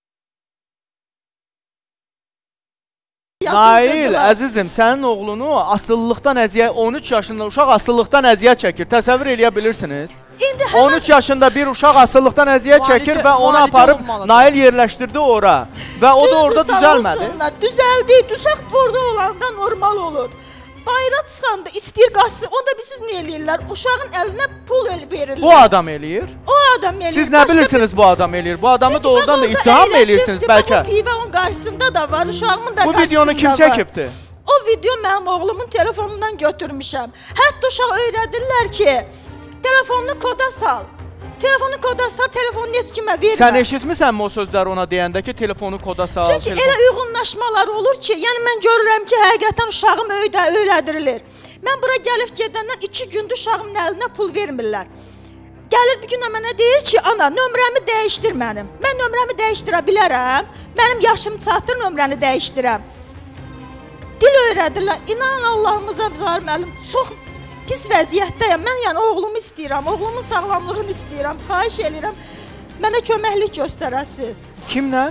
Nail, əzizim, sənin oğlunu asıllıqdan əziyyət, 13 yaşında uşaq asıllıqdan əziyyət çəkir, təsəvvür eləyə bilirsiniz? 13 yaşında bir uşaq asıllıqdan əziyyət çəkir və onu aparıb Nail yerləşdirdi ora və o da orada düzəlmədi.
Düzəldi, uşaq orada olanda normal olur. Bayra çıxanda istəyir qaçsın, onda siz nə eləyirlər? Uşağın əlinə pul verirlər.
Bu adam eləyir?
O adam eləyir.
Siz nə bilirsiniz bu adam eləyir? Bu adamı doğrudan da ittiham mı eləyirsiniz bəlkə?
Bu pivə onun qarşısında da var, uşağımın da qarşısında var.
Bu videonu kim çəkibdi?
O video mənim oğlumun telefonundan götürmüşəm. Hətta uşaq öyrədirlər ki, telefonunu koda sal. Telefonu koda sal, telefonu heç kimə vermə.
Sən eşitmisənmi o sözləri ona deyəndə ki, telefonu koda sal?
Çünki elə uyğunlaşmalar olur ki, yəni mən görürəm ki, həqiqətən uşağım öyrədirilir. Mən bura gəlib gedəndən 2 gündür uşağımın əlinə pul vermirlər. Gəlir bir gün mənə deyir ki, ana, nömrəmi dəyişdir mənim. Mən nömrəmi dəyişdirə bilərəm. Mənim yaşım çatır, nömrəni dəyişdirəm. Dil öyrədirlər. İnan Allahımıza Zahir müəllim, çox pis vəziyyətdəyəm. Mən yəni oğlumu istəyirəm, oğlumun sağlamlığını istəyirəm. Xahiş edirəm, mənə köməklik göstərəsiniz.
Kimlə?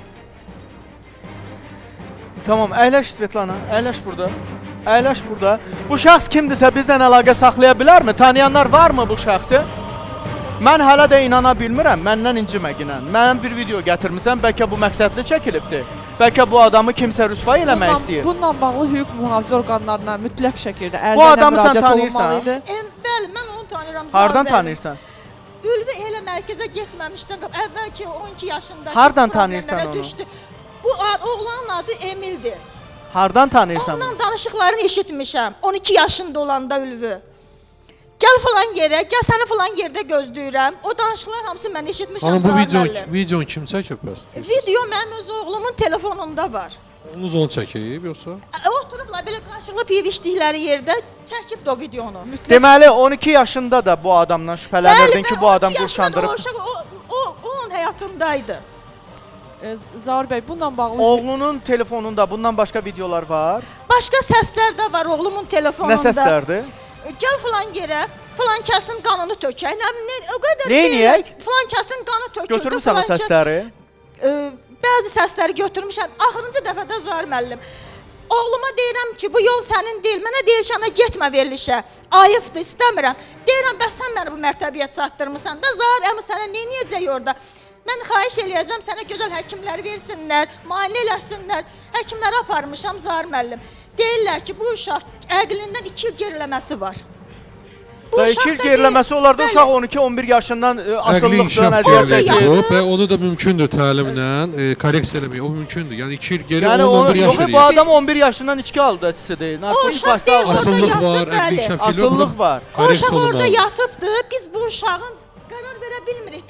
Tamam, əyləş Svetlana, əyləş burada. Əyləş burada. Bu şəxs kimdirsə bizdən əlaqə saxlaya bilərmi? Tanıyanlar varmı bu şəxsi? Mən hələ də inana bilmirəm, məndən incimə ginən. Mənim bir video gətirmisən, bəlkə bu məqsədli çəkilibdir. Bəlkə bu adamı kimsə rüsvay eləmək istəyir.
Bununla bağlı hüquq mühafizə orqanlarına mütləq şəkildə ərizəyə müraciət olunmalıdır.
Bəli, mən onu tanıyıram.
Hardan tanıyırsan?
Ülvi elə mərkəzə getməmişdən əvvəlki 12 yaşında.
Hardan tanıyırsan onu?
Bu oğlanın adı Emildir.
Hardan tanıyırsan?
Ondan danışıqlarını eşitmişəm. 12 yaşında olanda Ülvi. Gəl falan yerə, gəl səni falan yerdə gözləyirəm. O danışıqlar hamısı mən eşitmişəm.
Amma bu videonu kim çəkib bəs?
Video mənim öz oğlumun telefonunda var.
Oğlunuz onu çəkib yoxsa?
Oturublar belə qarşılıqlı piv içdikləri yerdə çəkib o videonu.
Deməli 12 yaşında da bu adamdan şübhələnirdin ki, bu adam qurşandırıb.
O onun həyatındaydı.
Zahir bəy, bununla bağlı...
Oğlunun telefonunda bundan başqa videolar var?
Başqa səslər də var oğlumun telefonunda.
Nə səslərdir?
Gəl falan yerə, falan kəsin qanını tökək. O qədər
Neyniyək?
Falan kəsin qanı töküldü.
Götürmüsən o səsləri?
Bəzi səsləri götürmüşəm. Axırıncı dəfədə Zahir müəllim. Oğluma deyirəm ki, bu yol sənin deyil. Mənə deyir ki, ana getmə verilişə. Ayıbdır, istəmirəm. Deyirəm, bəs sən məni bu mərtəbəyə çatdırmısan da, Zahir əmi sənə neyniyəcək orada? Mən xahiş eləyəcəm, sənə gözəl həkimlər versinlər, müayinə eləsinlər. Həkimlərə aparmışam Zahir müəllim. Deyirlər ki, bu uşaq əqlindən 2 il geriləməsi var.
2 il geriləməsi olar da uşaq 12-11 yaşından asıllıqdan əziyyət çəkir.
Və onu da mümkündür təlimlə korreksiya eləmək, o mümkündür. Yəni 2 il geri 10-11 yaş eləyir.
Bu adam 11 yaşından içki aldıcısıdır.
Asıllıq var, əqli şəfkili
asıllıq var.
O uşaq orada yatıbdır, biz bu uşağın qərar verə bilmirik də,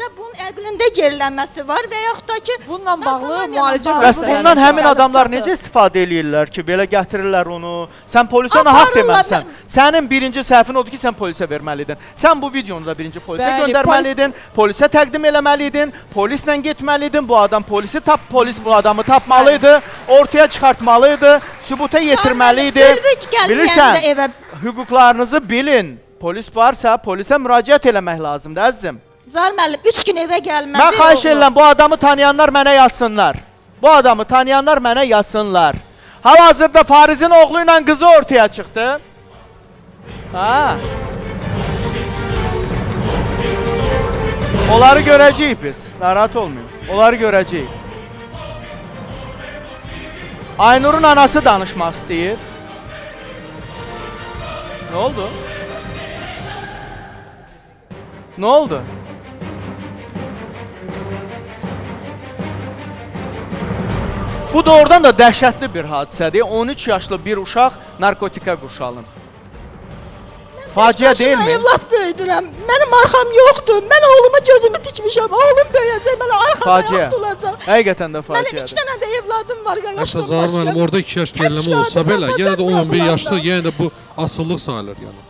bunun əqlində gerilənməsi var və yaxud da ki,
bununla bağlı müalicə
Bəs bundan həmin adamlar necə istifadə eləyirlər ki, belə gətirirlər onu? Sən polisə nahaq deməlisən. Sənin birinci səhvin odur ki, sən polisə verməliydin. Sən bu videonu da birinci polisə göndərməliydin, polisə təqdim eləməliydin, polislə getməliydin, bu adam polis bu adamı tapmalıydı, ortaya çıxartmalıydı, sübuta yetirməliydi. Bilirsən, hüquqlarınızı bilin. Polis varsa, polisə müraciət eləmək lazımdır, əzizim.
Zahir müəllim, 3 gün evə gəlmədi.
Mən xahiş edirəm, bu adamı tanıyanlar mənə yazsınlar. Bu adamı tanıyanlar mənə yazsınlar. Hal-hazırda Farizin oğlu ilə qızı ortaya çıxdı. Ha. Onları görəcəyik biz. Narahat olmayın. Onları görəcəyik. Aynur'un anası danışmaq istəyir. Nə oldu? Nə oldu? Bu doğrudan da dəhşətli bir hadisədir. 13 yaşlı bir uşaq narkotika qurşalınır. Faciə deyilmi?
Mən evlad böyüdürəm. Mənim arxam yoxdur. Mən oğluma gözümü dikmişəm. Oğlum böyüyəcək, mənə arxam yoxdur olacaq.
Həqiqətən də faciədir.
Mənim 2 dənə də evladım var.
Hətta Zahir müəllim, orada 2 yaş geriləmə olsa belə, yenə də 11 yaşlı, yenə də bu asıllıq sayılır yəni.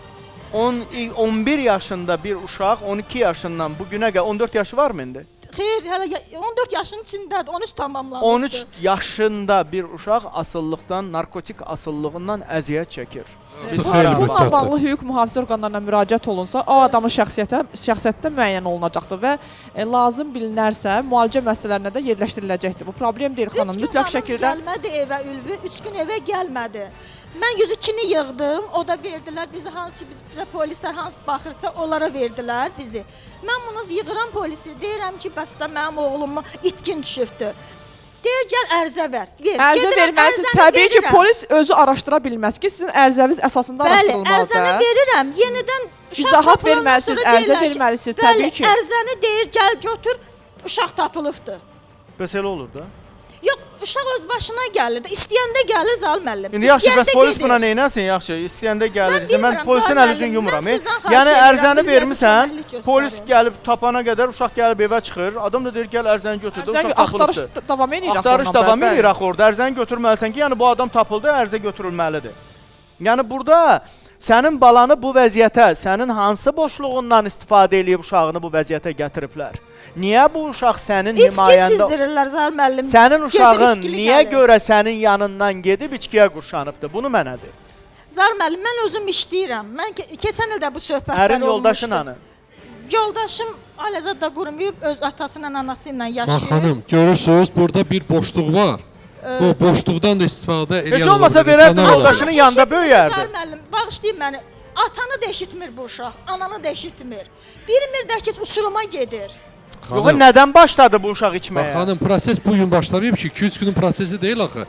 11 yaşında bir uşaq 12 yaşından bugünə qədər 14 yaşı var mı indi?
Xeyr, hələ 14 yaşının içindədir, 13 tamamlanmışdır.
13 yaşında bir uşaq asıllıqdan, narkotik asıllığından əziyyət çəkir.
Bununla bağlı hüquq mühafizə orqanlarına müraciət olunsa, o adamın şəxsiyyətdə müəyyən olunacaqdır və lazım bilinərsə, müalicə müəssisələrinə də yerləşdiriləcəkdir. Bu problem deyil, xanım. Mütləq şəkildə...
3 gün gəlmədi evə Ülvi, 3 gün evə gəlmədi. Mən 102-ni yığdım, o da verdilər bizi, bizə polislər hansı baxırsa onlara verdilər bizi. Mən bunu yığıram polisi, deyirəm ki, bəs də mənim oğlumu itkin düşübdür. Deyir, gəl ərzə ver.
Ərzə verməlisiniz, təbii ki, polis özü araşdıra bilməz ki, sizin ərzəviz əsasında araşdırılmalıdır.
Bəli, ərzəni verirəm, yenidən
İzahat verməlisiniz, ərzə verməlisiniz, təbii ki.
Bəli, ərzəni deyir, gəl götür, uşaq tapılıbdır.
Bəs elə olur da?
Yox, uşaq öz başına gəlir, istəyəndə gəlir Zal müəllim.
İndi yaxşı, bəs polis buna neynəsin, yaxşı, istəyəndə gəlir. Mən polisin əlizini yumuram. Yəni, ərzəni vermirsən, polis gəlib tapana qədər, uşaq gəlib evə çıxır, adam da deyir, gəl ərzəni götürdü, uşaq tapılıbdır.
Axtarış davam edir axı.
Axtarış davam edir axı orada, ərzəni götürməlisən ki, yəni bu adam tapıldı, ərzə götürülməlidir. Yəni, burada sənin balanı bu vəziyyətə, sənin hansı boşluğundan istifadə edib uşağını bu vəziyyətə gətiriblər? Niyə bu uşaq sənin himayəndə...
İçki çizdirirlər Zahir müəllim.
Sənin uşağın niyə görə sənin yanından gedib içkiyə qurşanıbdır? Bunu mənə de.
Zahir müəllim, mən özüm işləyirəm. Mən keçən ildə bu söhbətlər olmuşdu.
Ərin yoldaşın hanı?
Yoldaşım Alazad da qurmayıb, öz atası ilə anası ilə yaşayır.
Bax xanım, görürsünüz, burada bir boşluq var. Bu boşluqdan da istifadə edən...
Heç olmasa verərdi, yoldaşının yanında böyüyərdi.
Zahir müəllim, bağışlayın məni. Atanı da eşitmir bu uşaq, ananı da eşitmir. Bilmir də ki, uçuruma gedir.
Yox, nədən başladı bu uşaq içməyə?
Bax xanım, proses bu gün başlamayıb ki, 2-3 günün prosesi deyil axı.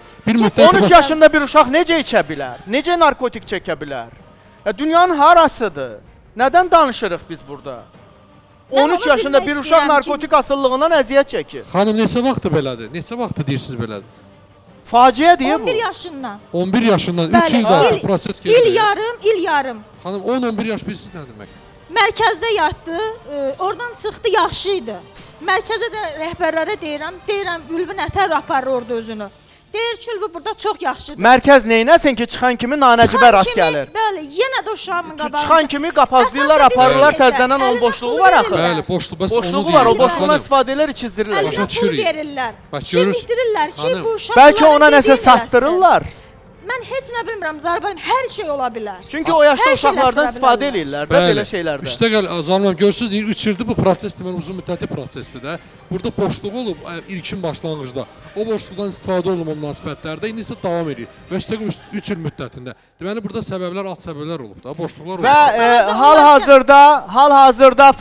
13 yaşında bir uşaq necə içə bilər? Necə narkotik çəkə bilər? Dünyanın harasıdır? Nədən danışırıq biz burada? 13 yaşında bir uşaq narkotik asıllığından əziyyət çəkir.
Xanım, neçə vaxtı belədir? Neçə vaxtı deyirsiniz belədir?
Faciə deyə bu.
11 yaşından.
11 yaşından, 3 ildə proses gedir.
İl yarım.
Xanım, 10-11 yaş bilsiz nə demək?
Mərkəzdə yatdı, oradan çıxdı, yaxşı idi. Mərkəzə də rəhbərlərə deyirəm, Ülvi nətər aparır orada özünü. Deyir ki, Ülvi burada çox yaxşıdır.
Mərkəz neynəsin ki, çıxan kimi nanəcibə rast gəlir?
Bəli, yenə də uşağımın qabağınca.
Çıxan kimi qapazlayırlar, aparırlar, təzdən onun boşluğu var axı.
Bəli,
boşluğu var, o boşluğuna istifadə edirlər, içizdirirlər.
Əlinə pul verirlər, çevirdirirlər ki, bu uşaq
bəlkə ona nəsə satdırırlar.
Mən heç nə bilmirəm, Zahir müəllim, hər şey ola bilər.
Çünki o yaşda uşaqlardan istifadə edirlər də belə şeylərdə.
Üstəgəl, Zahir müəllim, görürsünüz, deyir, 3 ildir bu proses deməli uzun müddətli prosesdir də. Burada boşluq olub ilkin başlanğıcda. O boşluqdan istifadə olunma münasibətlərdə indi isə davam edir. Və üstəgəl 3 il müddətində. Deməli, burada səbəblər, alt səbəblər olub da, boşluqlar olub.
Və hal-hazırda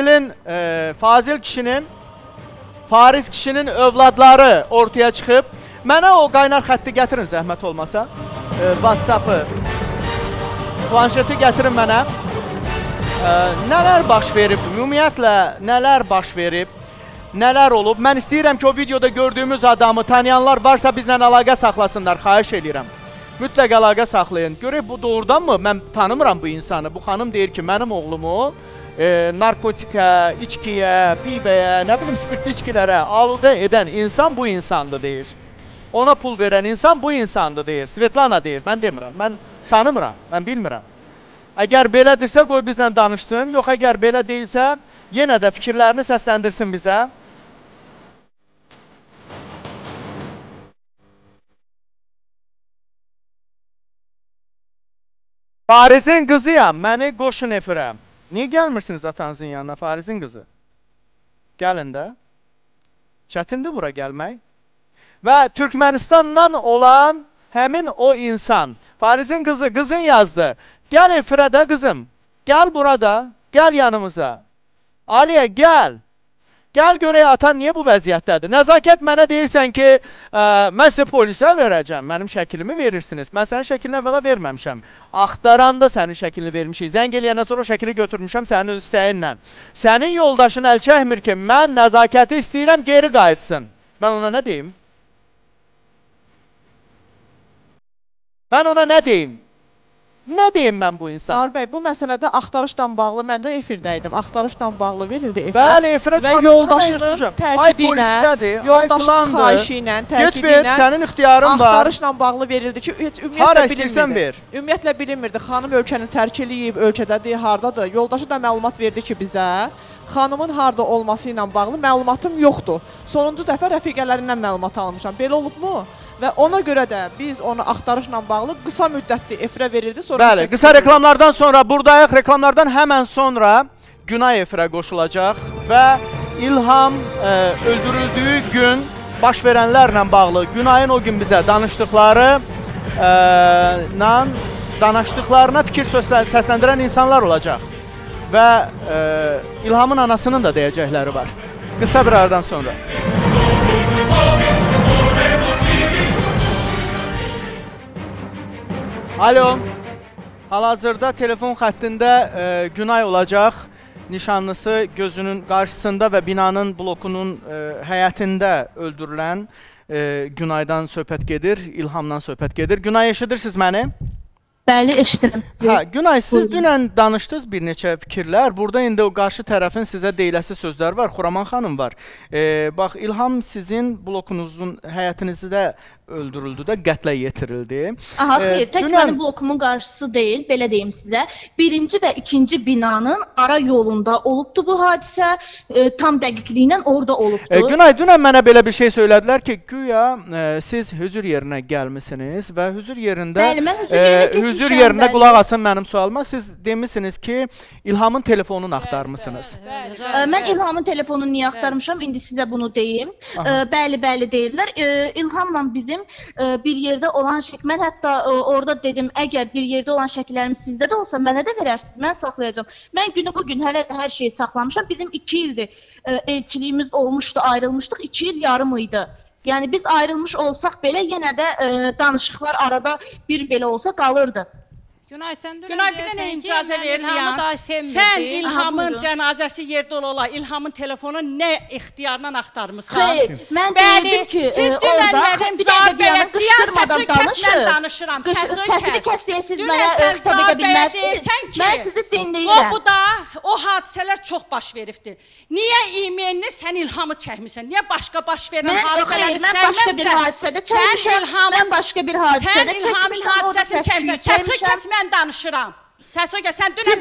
Fariz kişinin övladları ortaya çıxıb. Mənə o qaynar xətti gətirin, zəhmət olmasa. WhatsApp-ı, planşeti gətirin mənə. Nələr baş verib, ümumiyyətlə nələr baş verib, nələr olub. Mən istəyirəm ki, o videoda gördüyümüz adamı tanıyanlar varsa bizlə əlaqə saxlasınlar, xahiş edirəm. Mütləq əlaqə saxlayın. Görək, bu doğrudanmı? Mən tanımıram bu insanı. Bu xanım deyir ki, mənim oğlumu narkotikə, içkiyə, pivəyə, nə bilim spirtli içkilərə aludə edən insan bu insandır deyir. Ona pul verən insan bu insandır deyir. Svetlana deyir, mən demirəm, mən tanımıram, mən bilmirəm. Əgər belədirsə qoy bizlə danışsın, yox əgər belə deyilsə, yenə də fikirlərini səsləndirsin bizə. Farizin qızıyam, məni qoşun efirə. Niyə gəlmirsiniz atanızın yanına, Farizin qızı? Gəlin də. Çətindir bura gəlmək. Və Türkmenistandan olan həmin o insan, Farizin qızı, qızın yazdı. Gəl efirə də qızım, gəl burada, gəl yanımıza. Aliyə, gəl. Gəl görək atan niyə bu vəziyyətdədir? Nəzakət mənə deyirsən ki, mən sizə polisə verəcəm, mənim şəklimi verirsiniz. Mən sənin şəklini əvvəla verməmişəm. Axtaranda sənin şəklini vermişik. Zəng eləyəndən sonra o şəkili götürmüşəm sənin öz istəyinlə. Sənin yoldaşın əl çəkmir ki, mən nəzakəti istəyirəm, geri qayıtsın. Mən ona nə deyim? Mən ona nə deyim? Nə deyim mən bu insan?
Zaur bəy, bu məsələdə axtarışla bağlı, mən də efirdəydim. Axtarışla bağlı verildi efir.
Bəli, efirə
və yoldaşının təkidi ilə, yoldaşının xahişi ilə, təkidi ilə
sənin ixtiyarın var.
Axtarışla bağlı verildi ki, heç ümumiyyətlə bilinmirdi. Ümumiyyətlə bilinmirdi. Xanım ölkəni tərk eləyib, ölkədədir, hardadır. Yoldaşı da məlumat verdi ki, bizə xanımın harda olması ilə bağlı məlumatım yoxdur. Sonuncu dəfə rəfiqələrindən məlumat almışam. Belə olubmu? Və ona görə də biz onu axtarışla bağlı qısa müddətli efirə verildi.
Bəli, qısa reklamlardan sonra buradayıq. Reklamlardan həmən sonra Günay efirə qoşulacaq və İlham öldürüldüyü gün baş verənlərlə bağlı Günayın o gün bizə danışdıqlarına fikir səsləndirən insanlar olacaq. Və İlhamın anasının da deyəcəkləri var. Qısa bir aradan sonra. Alo, hal-hazırda telefon xəttində Günay olacaq. Nişanlısı gözünün qarşısında və binanın blokunun həyətində öldürülən Günaydan söhbət gedir, İlhamdan söhbət gedir. Günay, eşidirsiniz məni?
Bəli, eşidirəm.
Günay, siz dünən danışdınız bir neçə fikirlər. Burada indi o qarşı tərəfin sizə deyiləsi sözlər var. Xuraman xanım var. Bax, İlham sizin blokunuzun həyətinizdə öldürüldü də, qətlə yetirildi.
Aha, xeyr, tək mənim blokumun qarşısı deyil, belə deyim sizə. Birinci və ikinci binanın ara yolunda olubdu bu hadisə, tam dəqiqliklə orada olubdu.
Günay, dünən mənə belə bir şey söylədilər ki, güya siz hüzür yerinə gəlmisiniz və hüzür yerində,
bəli, mən hüzür yerinə getmişəm.
Hüzür yerinə qulaq asın mənim sualıma. Siz demişsiniz ki, İlhamın telefonunu axtarmısınız.
Mən İlhamın telefonunu niyə axtarmışam? İndi sizə bunu deyim. Bəli, bəli deyirlər. İlhamla bizim bir yerdə olan şəkil, mən hətta orada dedim, əgər bir yerdə olan şəkillərim sizdə də olsa, mənə də verərsiniz, mən saxlayacağam. Mən günü bugün hələ hər şeyi saxlamışam. Bizim 2 ildir elçiliyimiz olmuşdu, ayrılmışdıq, 2 il yarım idi. Yəni biz ayrılmış olsaq belə, yenə də danışıqlar arada bir belə olsa qalırdı.
Günay, sən dünən deyəsən ki, İlhamı daha sevmirdi.
Sən İlhamın cənazəsi yerdə ola, İlhamın telefonu nə ixtiyarla axtarmısan?
Xeyr, mən deyirdim ki, orada sən bir dəqiqə dayanın, qışqırmadan danışın. Səsini kəs deyən siz mənə xitab edə bilmərsiniz. Mən sizi dinləyirəm.
Qobuda o hadisələr çox baş veribdir. Niyə e-mailini sən İlhamı çəkmirsən? Niyə başqa baş verən hadisələri çəkmirsən?
Mən başqa bir hadisədə çəkmişəm. Mən başqa bir hadisədə çəkmişəm.
Sən İlhamın hadisəsini çəkmirsən. Səsini kəs, mən danışıram. Səsə gəl, sən dünən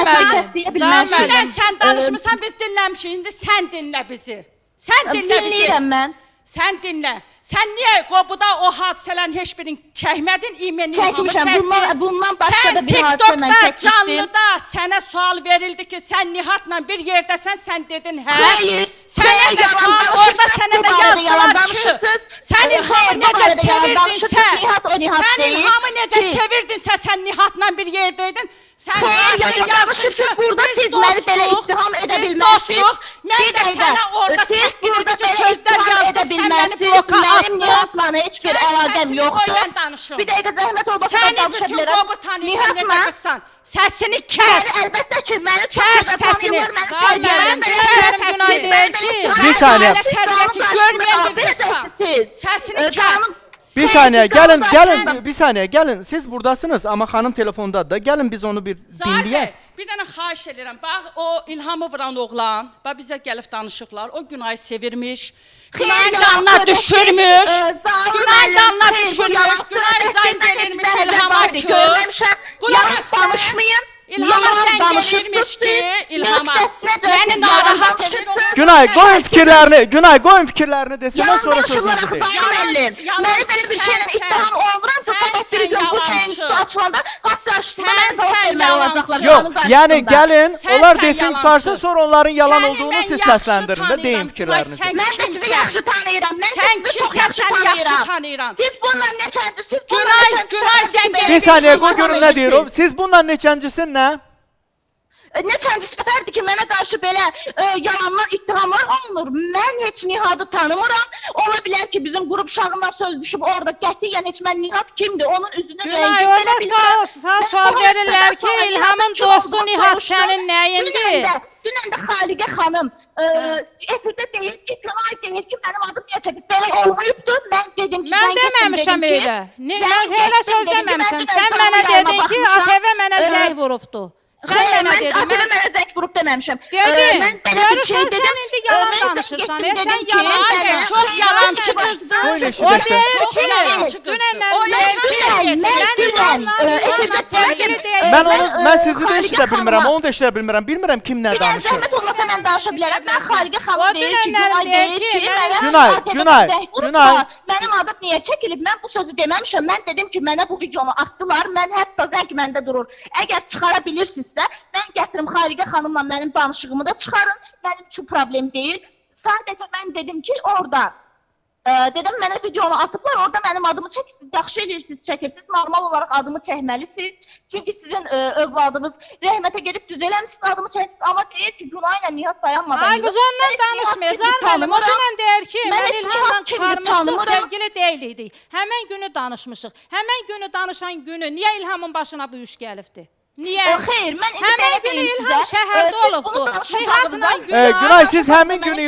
danışmısan,
sən danışmısan, biz dinləmişik, indi sən dinlə bizi. Sən dinlə bizi.
Dinləyirəm mən.
Sən dinlə. Sən niyə qobuda o hadisələrin heç birini çəkmədin?
Çəkmişəm, bundan başqa da bir hadisə mən çəkmişdim.
Sən TikTokda, canlıda sənə sual verildi ki, sən Nihatla bir yerdəsən, sən dedin hə.
Xeyr,
sənə də sual, orada sənə də yazdılar ki, sən İlhamı necə sevirdinsə, sən İlhamı necə sevirdinsə, sən Nihatla bir yerdəydin.
Xeyr, danışırsınız, burada siz məni belə ittiham edə bilməzsiniz.
Mən də sənə orada təhqir edici sözlər yazdım, sən məni bloka atdın.
Mənim Nihatla heç bir əlaqəm yoxdur. Bir dəqiqə zəhmət olmasa danışa bilərəm.
Sənin bütün qobu tanıyırsan, necə qızsan. Səsini kəs.
Əlbəttə ki, məni çox da tanıyırlar.
Bir saniyə.
Tərbiyəçi görməyən bir qızsan. Səsini kəs.
Bir saniye, gəlin, bir saniye, gəlin. Siz buradasınız, amma xanım telefondadır da. Gəlin biz onu bir dinləyək.
Bir dənə xahiş edirəm. Bax, o İlhamı vuran oğlan, bax bizə gəlib danışıqlar. O Günayı sevirmiş. Günayın dalına düşürmüş. Günayın dalına düşürmüş. Günay zəng verilmiş İlhama ki.
Yalan danışmayın.
İlhama zəng verilmiş ki, İlhama məni narahat edir.
Günay, qoyun fikirlərini desinlər, sonra sözünüzü deyin.
Məni belə bir şeylə ittiham olduramsa, fakat bir gün bu şeyin üstü açılanda haqq qarşısında mənə cavab verməli olacaqlar.
Yox, yəni gəlin, onlar desin qutarsın, sonra onların yalan olduğunu siz səsləndirin də, deyin fikirlərinizi.
Mən də sizi yaxşı tanıyıram, mən də sizi çox yaxşı tanıyıram. Siz bununla neçəncisiz?
Günay zəng verilmiş.
Bir saniyə, qoy görün nə deyir o. Siz bununla neçəncisin, nə?
Neçənci səfərdir ki, mənə qarşı belə yalanlar, ittihamlar olunur. Mən heç Nihadı tanımıram. Ola bilər ki, bizim qrup uşağımlar söz düşüb orada qətiyyən heç mən Nihad kimdir? Onun üzünü
Günay, orada sual verirlər ki, İlhamın dostu Nihad sənin nəyindir?
Dünən də Xaligə xanım efirdə deyir ki, Günay deyir ki, mənim adım niyə çəkib? Belə olmayıbdır. Mən dedim ki,
mən deməmişəm elə. Mən elə söz deməmişəm. Sən mənə dedin ki, ATV mənə zəng vurubdu. Sən mənə dedin.
ATV mənə zəng vurub deməmişəm.
Dedim. Görürsən, sən indi yalan danışırsan. Sən yalan,
çox yalancı qızdır.
O deyir ki,
mən sizi də eşidə bilmirəm, onu da eşidə bilmirəm. Bilmirəm kim nə danışır.
Zəhmət olmasa mən danışa bilərəm. Mən Xaligə xanım deyir ki, Günay deyir ki,
Günay.
Mənim adım niyə çəkilib? Mən bu sözü deməmişəm. Mən dedim ki, mənə bu videonu atdılar. Mən hətta zəng məndə durur. Əgər çıxara bilirsinizsə, mən gətirim Xaligə xanımla mənim danışığımı da çıxarın. Mənim üçün problem deyil. Sadəcə mən dedim ki, orada dedim, mənə videonu atıblar, orada mənim adımı çəkirsiniz, yaxşı edirsiniz, çəkirsiniz, normal olaraq adımı çəkməlisiniz. Çünki sizin övladınız rəhmətə gedib düz eləmişsiniz, adımı çəkirsiniz. Amma deyir ki, Günay ilə Nihat dayanmadan...
Ay, qız ondan danışmıyor, Zarməlim. O dünən deyir ki, mən İlhamla çıxarmışdıq, sevgili deyildik. Həmən günü danışmışıq. Həmən günü danışan günü, niyə İlhamın başına bu iş gəlibdir? Niyə?
Xeyr, mən
həmən gün İlham şəhərdə olubdu. Nihatla
Günay, siz həmin gün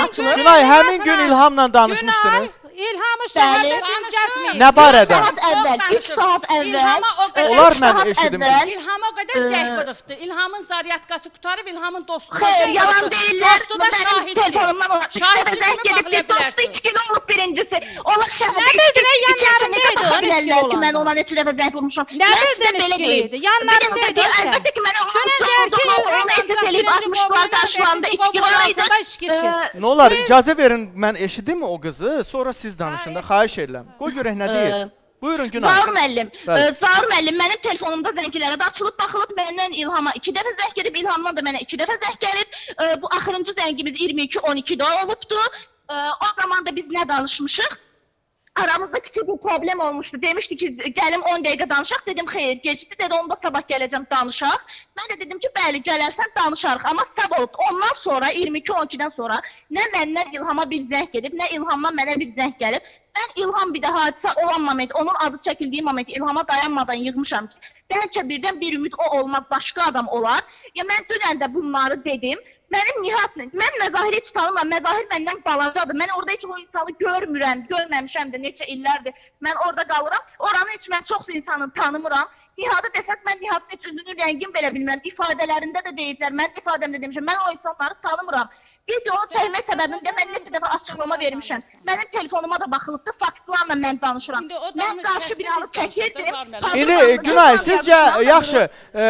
İlhamla danışmışdınız.
İlhamı şəhərdə dincətməyib.
Nə barədə?
3 saat əvvəl.
Onlar mən eşidim.
İlham o qədər zəng vurubdu. İlhamın zaryatkası qutarıb, İlhamın dostu da
Xeyr, yalan deyirlər.
Dostu da şahiddir.
Şahidçi kimi baxıla bilərsiniz. Dostu içkili olub birincisi. Onlar şəhərdə
içkili yanlarındaydı.
Bilirlər ki, mən ona neçə dəfə zəng vurmuşam.
Nə bildin içkiliydi? Yanlarındaydı.
Əlbəttə ki, mənə onu əzət eləyib atmışdılar, qarşılarında içki var idi.
Nə olar, icazə verin, mən eşidim o qızı, sonra siz danışın da, xahiş edirəm. Qoy görək nə deyir. Buyurun Günay.
Zaur müəllim, mənim telefonumda zənglərə də açılıb baxılıb, məndən İlhama 2 dəfə zəng gəlib, İlhamdan da mənə 2 dəfə zəng gəlib. Bu axırıncı zəngimiz 22-12-də olubdu. O zaman da biz nə danışmışıq? Aramızda kiçik bir problem olmuşdu. Demişdi ki, gəlim 10 dəqiqə danışaq. Dedim, xeyr, gecdi. Dedi, onda sabah gələcəm, danışaq. Mən də dedim ki, bəli, gələrsən, danışarıq. Amma səb olub. Ondan sonra, 22-12-dən sonra nə məndən İlhama bir zəng gedib, nə İlhamdan mənə bir zəng gəlib. Mən İlham bir də hadisə olan moment, onun adı çəkildiyi moment İlhama dayanmadan yığmışam ki, bəlkə birdən bir ümid o olmaz, başqa adam olar. Ya mən dünən də bunları dedim. Mənim Nihatla, mən Məzahiri heç tanımam, Məzahir məndən balacadır. Mən orada heç o insanı görmürəm, görməmişəm də neçə illərdir. Mən orada qalıram, oranı heç mən çox insanı tanımıram. Nihadı desəz, mən Nihadın heç üzünün rəngini belə bilmirəm. İfadələrində də deyiblər, mən ifadəmdə demişəm, mən o insanları tanımıram. Videonu çəkmək səbəbimdə mən neçə dəfə açıqlama vermişəm. Mənim telefonuma da baxılıbdır, faktlarla mən danışıram. Mən qarşı bir alı çəkirdim.
İndi Günay, sizcə yaxşı,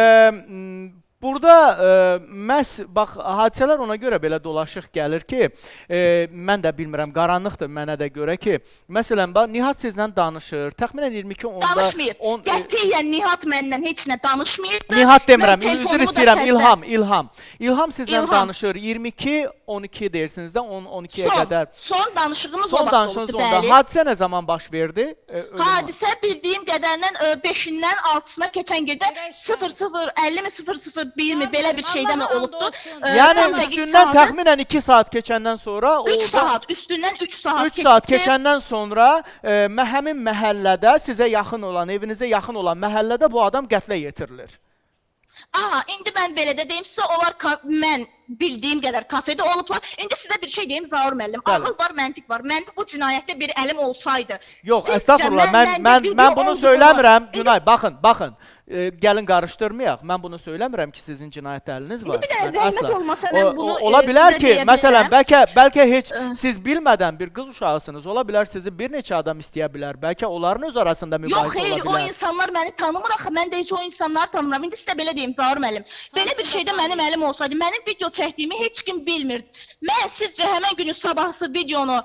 burada məhz, bax, hadisələr ona görə belə dolaşıq gəlir ki, mən də bilmirəm, qaranlıqdır mənə də görə ki, məsələn, Nihat sizlə danışır, təxminən 22-10-da...
Danışmayıb, qətiyyən Nihat məndən heç nə danışmayırdı.
Nihat demirəm, üzr istəyirəm, İlham. İlham sizlə danışır, 22-12 deyirsiniz də, 10-12-yə qədər.
Son danışığımız
o vaxt oldu, bəli. Hadisə nə zaman baş verdi?
Hadisə bildiyim qədərdən 5-dən 6-sına keçən gecə 00:50 mi 00:1 mi belə bir şeydə mi olubdu?
Yəni üstündən təxminən 2 saat keçəndən sonra...
3 saat, üstündən 3 saat keçdi.
3 saat keçəndən sonra həmin məhəllədə, sizə yaxın olan, evinizə yaxın olan məhəllədə bu adam qətlə yetirilir.
Indi mən belə də deyim sizə, onlar mən bildiyim qədər kafedə olublar. İndi sizə bir şey deyim Zaur müəllim. Ağıl var, məntiq var. Məndə bu cinayətdə bir əlim olsaydı.
Yox, estağfurullah. Mən bunu söyləmirəm. Günay, baxın. Gəlin qarışdırmayaq. Mən bunu söyləmirəm ki, sizin cinayət əliniz var.
Bir də zəhmət olmasa mən bunu
ola bilər ki, məsələn, bəlkə heç siz bilmədən bir qız uşağısınız. Ola bilər sizi bir neçə adam istəyə bilər. Bəlkə onların öz arasında mübahisə ola bilər.
Yox, xeyr, o insanlar məni tanımır axı. Mən də heç o insanları tanımıram. İndi sizə belə deyim Zaur müəllim. Belə bir şeydə mənim əlim olsaydı, mənim video çəkdiyimi heç kim bilmirdi. Mən sizcə həmin günün sabahsı videonu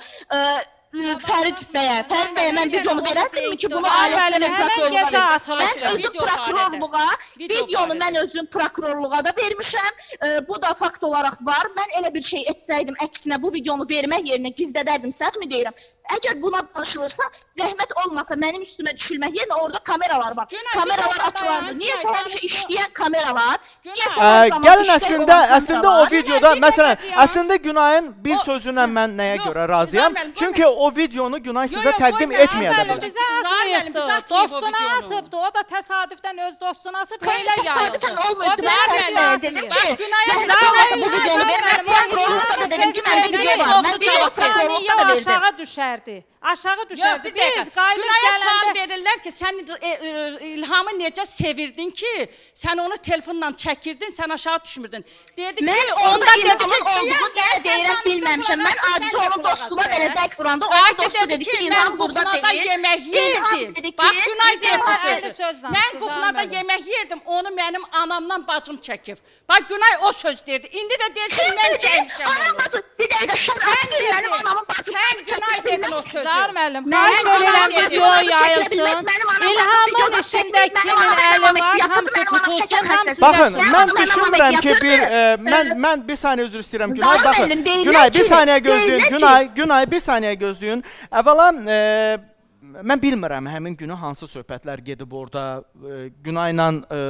Fərid bəyə mən videonu verərdimmi ki, bunu ailəsində prokurorluğa mən özüm prokurorluğa, videonu mən özüm prokurorluğa da vermişəm. Bu da fakt olaraq var. Mən elə bir şey etsəydim, əksinə bu videonu vermək yerinə gizlədərdim, səhv mi deyirəm? Əgər buna danışılırsa, zəhmət olmasa mənim üstümə düşülmək yerinə orada kameralar var. Kameralar açılardı. Niyə həmişə işləyən kameralar?
Gəlin əslində o videoda, məsələn, əslində Günayın bir sözünə mən nəyə görə razıyam? Çünki o videonu Günay sizə təqdim etməyə də bilər.
Bizə atmayıbdı, dostuna atıbdı. O da təsadüfdən öz dostuna atıb elə yayıldı.
Təsadüfən olmayıbdı. Mən dedim ki, Günayın bu videonu verməm, prokurorluğa da dedim ki, mən video var. Mən video prokurorluğa da verdim.
Aşağı düşərdi. Aşağı düşərdi. Biz
Günaya sual verirlər ki, sən İlhamı necə sevirdin ki, sən onu telefonla çəkirdin, sən aşağı düşmürdün. Dedi ki,
onda dedi ki, olduğunu nə deyirəm bilməmişəm. Mən aciz onun dostuma belə zəq vuranda, onun dostu dedi ki, İlham burada deyil.
Yemək yerdim. Bax, Günay deyirdi sözü. Mən kuxlada yemək yerdim, onu mənim anamdan bacım çəkib. Bax, Günay o söz deyirdi. İndi də deyir ki, mən çəkmişəm onu.
Bir dəqiqə, mənim anamın bacım
sən Günay dedin o sözü.
Zahir müəllim, xahiş edirəm video yayılsın. İlhamın işində kimin əli var, hamısı tutulsun, hamısı
baxın, mən düşünmürəm ki, mən bir saniyə üzr istəyirəm Günay, baxın. Günay, bir saniyə gözləyin. Günay, bir saniyə gözləyin. Əvvəla, mən bilmirəm həmin günü hansı söhbətlər gedib orada, Günayla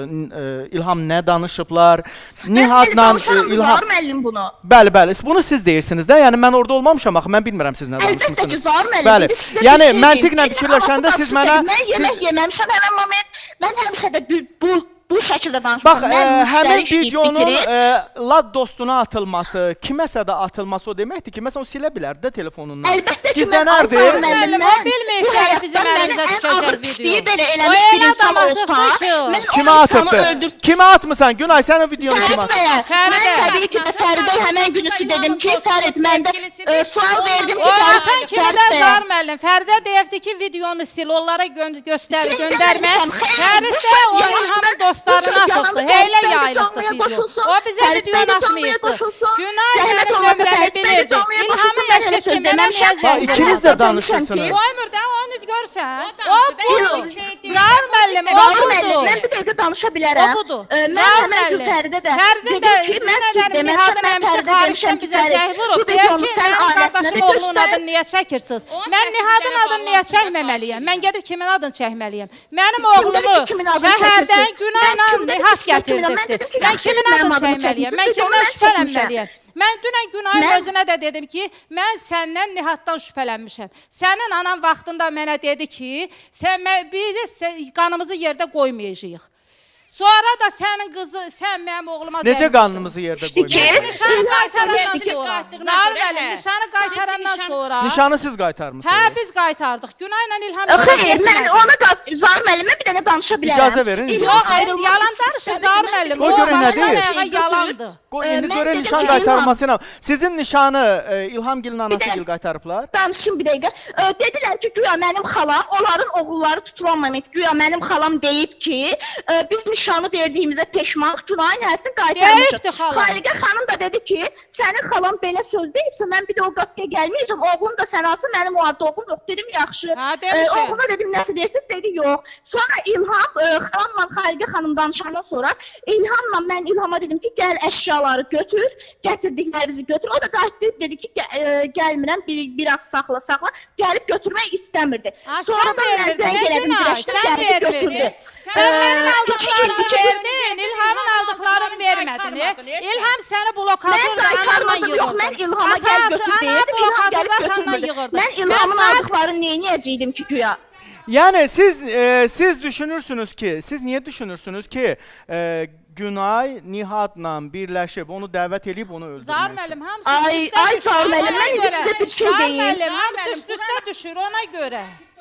İlham nə danışıblar, Nihadla İlham...
Zaur müəllim bunu.
Bəli, bunu siz deyirsiniz də, yəni mən orada olmamışam axı, mən bilmirəm siz nə danışmışsınız.
Əlbəttə ki, Zaur müəllim, indi sizə bir şey
yəni məntiqlə fikirləşəndə siz mənə...
Mən yemək yeməmişəm həmən moment, mən həmişə də bu şəkildə danışmışam.
Bax, həmin videonun lad dostuna atılması, kiməsə də atılması o deməkdir ki, məsələn, o silə bilər də telefonundan.
Əlbəttə ki, mən Zaur müəllim,
bilməyib ki, bizim əlimizə düşəcək video.
Belə eləmiş bir insan olsa, mən
kimə atıbdı? Kimə atmısan? Günay, sən o videonu kimə atdın?
Mən təbii ki, Fəridə həmən günüsü dedim ki, Fərid, mən də sual verdim ki,
Fərid kimdə Zaur müəllim? Fəridə deyibdi ki, videonu sil, onlara göndərmək. Fərid də o İlhamın dostlarına atıbdı, heylə yayılıbdı video. O bizə videonu atmayıbdı. Günay mənim nömrəmi bilirdi. İlhamı eşitdi, mənə niyə zəng
İkiniz də danışırsınız.
Qoymur da, onu görsən. O budur. Zaur müəllim, o budur.
Mən bir dəqiqə danışa bilərəm.
O budur.
Mən həmən gün Fəridə də
dedim ki, Nihadım əmisi xaricdən bizə zəng vurub. Deyir ki, mənim qardaşım oğlunun adını niyə çəkirsiniz? Mən Nihadın adını niyə çəkməməliyəm? Mən gedib kimin adını çəkməliyəm? Mənim oğlumu şəhərdən Günayla Nihad gətirdirdi. Mən kimin adını çəkməliyəm? Mən kimdən şübhələnməliyəm? Mən dünən Günayın özünə də dedim ki, mən səndən Nihaddan şübhələnmişəm. Sənin anan vaxtında mənə dedi ki, bizi qanımızı yerdə qoymayacağıq. Sonra da sənin qızı, sən mənim oğluma zəng
necə qanımızı yerdə qoymayacaq?
Nişanı qaytarandan sonra. Zaur müəllim, nişanı qaytarandan sonra.
Nişanı siz qaytarmısınız?
Hə, biz qaytardıq. Günayla İlham...
Xeyr, mən ona Zaur müəllimə bir dənə danışa bilərəm.
İcazə verin.
Yox, yalan danışır Zaur müəllim.
Qoy görün nə deyir?
Yalandır.
Qoy, indi görün nişan qaytarmasıyla. Sizin nişanı İlhamgilin anası gil qaytarıblar?
Danışım bir dəqiqə. Dedilər ki, güya mənim xalam, onların oğulları tutulanmamaq. Güya mənim xalam deyib ki, biz nişanı verdiyimizə peşmanıq, Günayın həsini qaytarmışıq. Xaliqə xanım da dedi ki, sənin xalam belə söz deyibsə, mən bir də o qapıya gəlməyəcəm, oğlum da sən alsın, mənim o adda oğlum yox. Dedim, yaxşı. Oğluna dedim, nəsə deyirsiniz? Dedi, yox. Sonra İlham, xalamla Xaliqə xanım danışandan sonra İlhamla mən İlhama dedim ki, gəl əşyaları götür, gətirdiklərinizi götür. O da qayıtdı, dedi ki, gəlmirəm, biraz saxla, gəlib götürmək istəmirdi. Sonra da mən zəng elədim, dirəşdim, gəlib götürdü.
Sən mənim aldıqlarımı verdin, İlhamın aldıqlarını vermədin. İlham səni blokadırla ananla yığırdı.
Mən İlhama gəl götür deyirdim, İlham gəlib götürmürdü. Mən İlhamın aldıqlarını neyiniyəcəydim ki, güya?
Yəni siz düşünürsünüz ki, siz niyə düşünürsünüz ki, Günay Nihatla birləşib, onu dəvət edib, onu öldürmək?
Zar müəllim, hamısı üst-üstə düşür.
Zar müəllim, mən indi sizə bir şey deyim.
Zar müəllim, hamısı üst-üstə düşür, ona görə.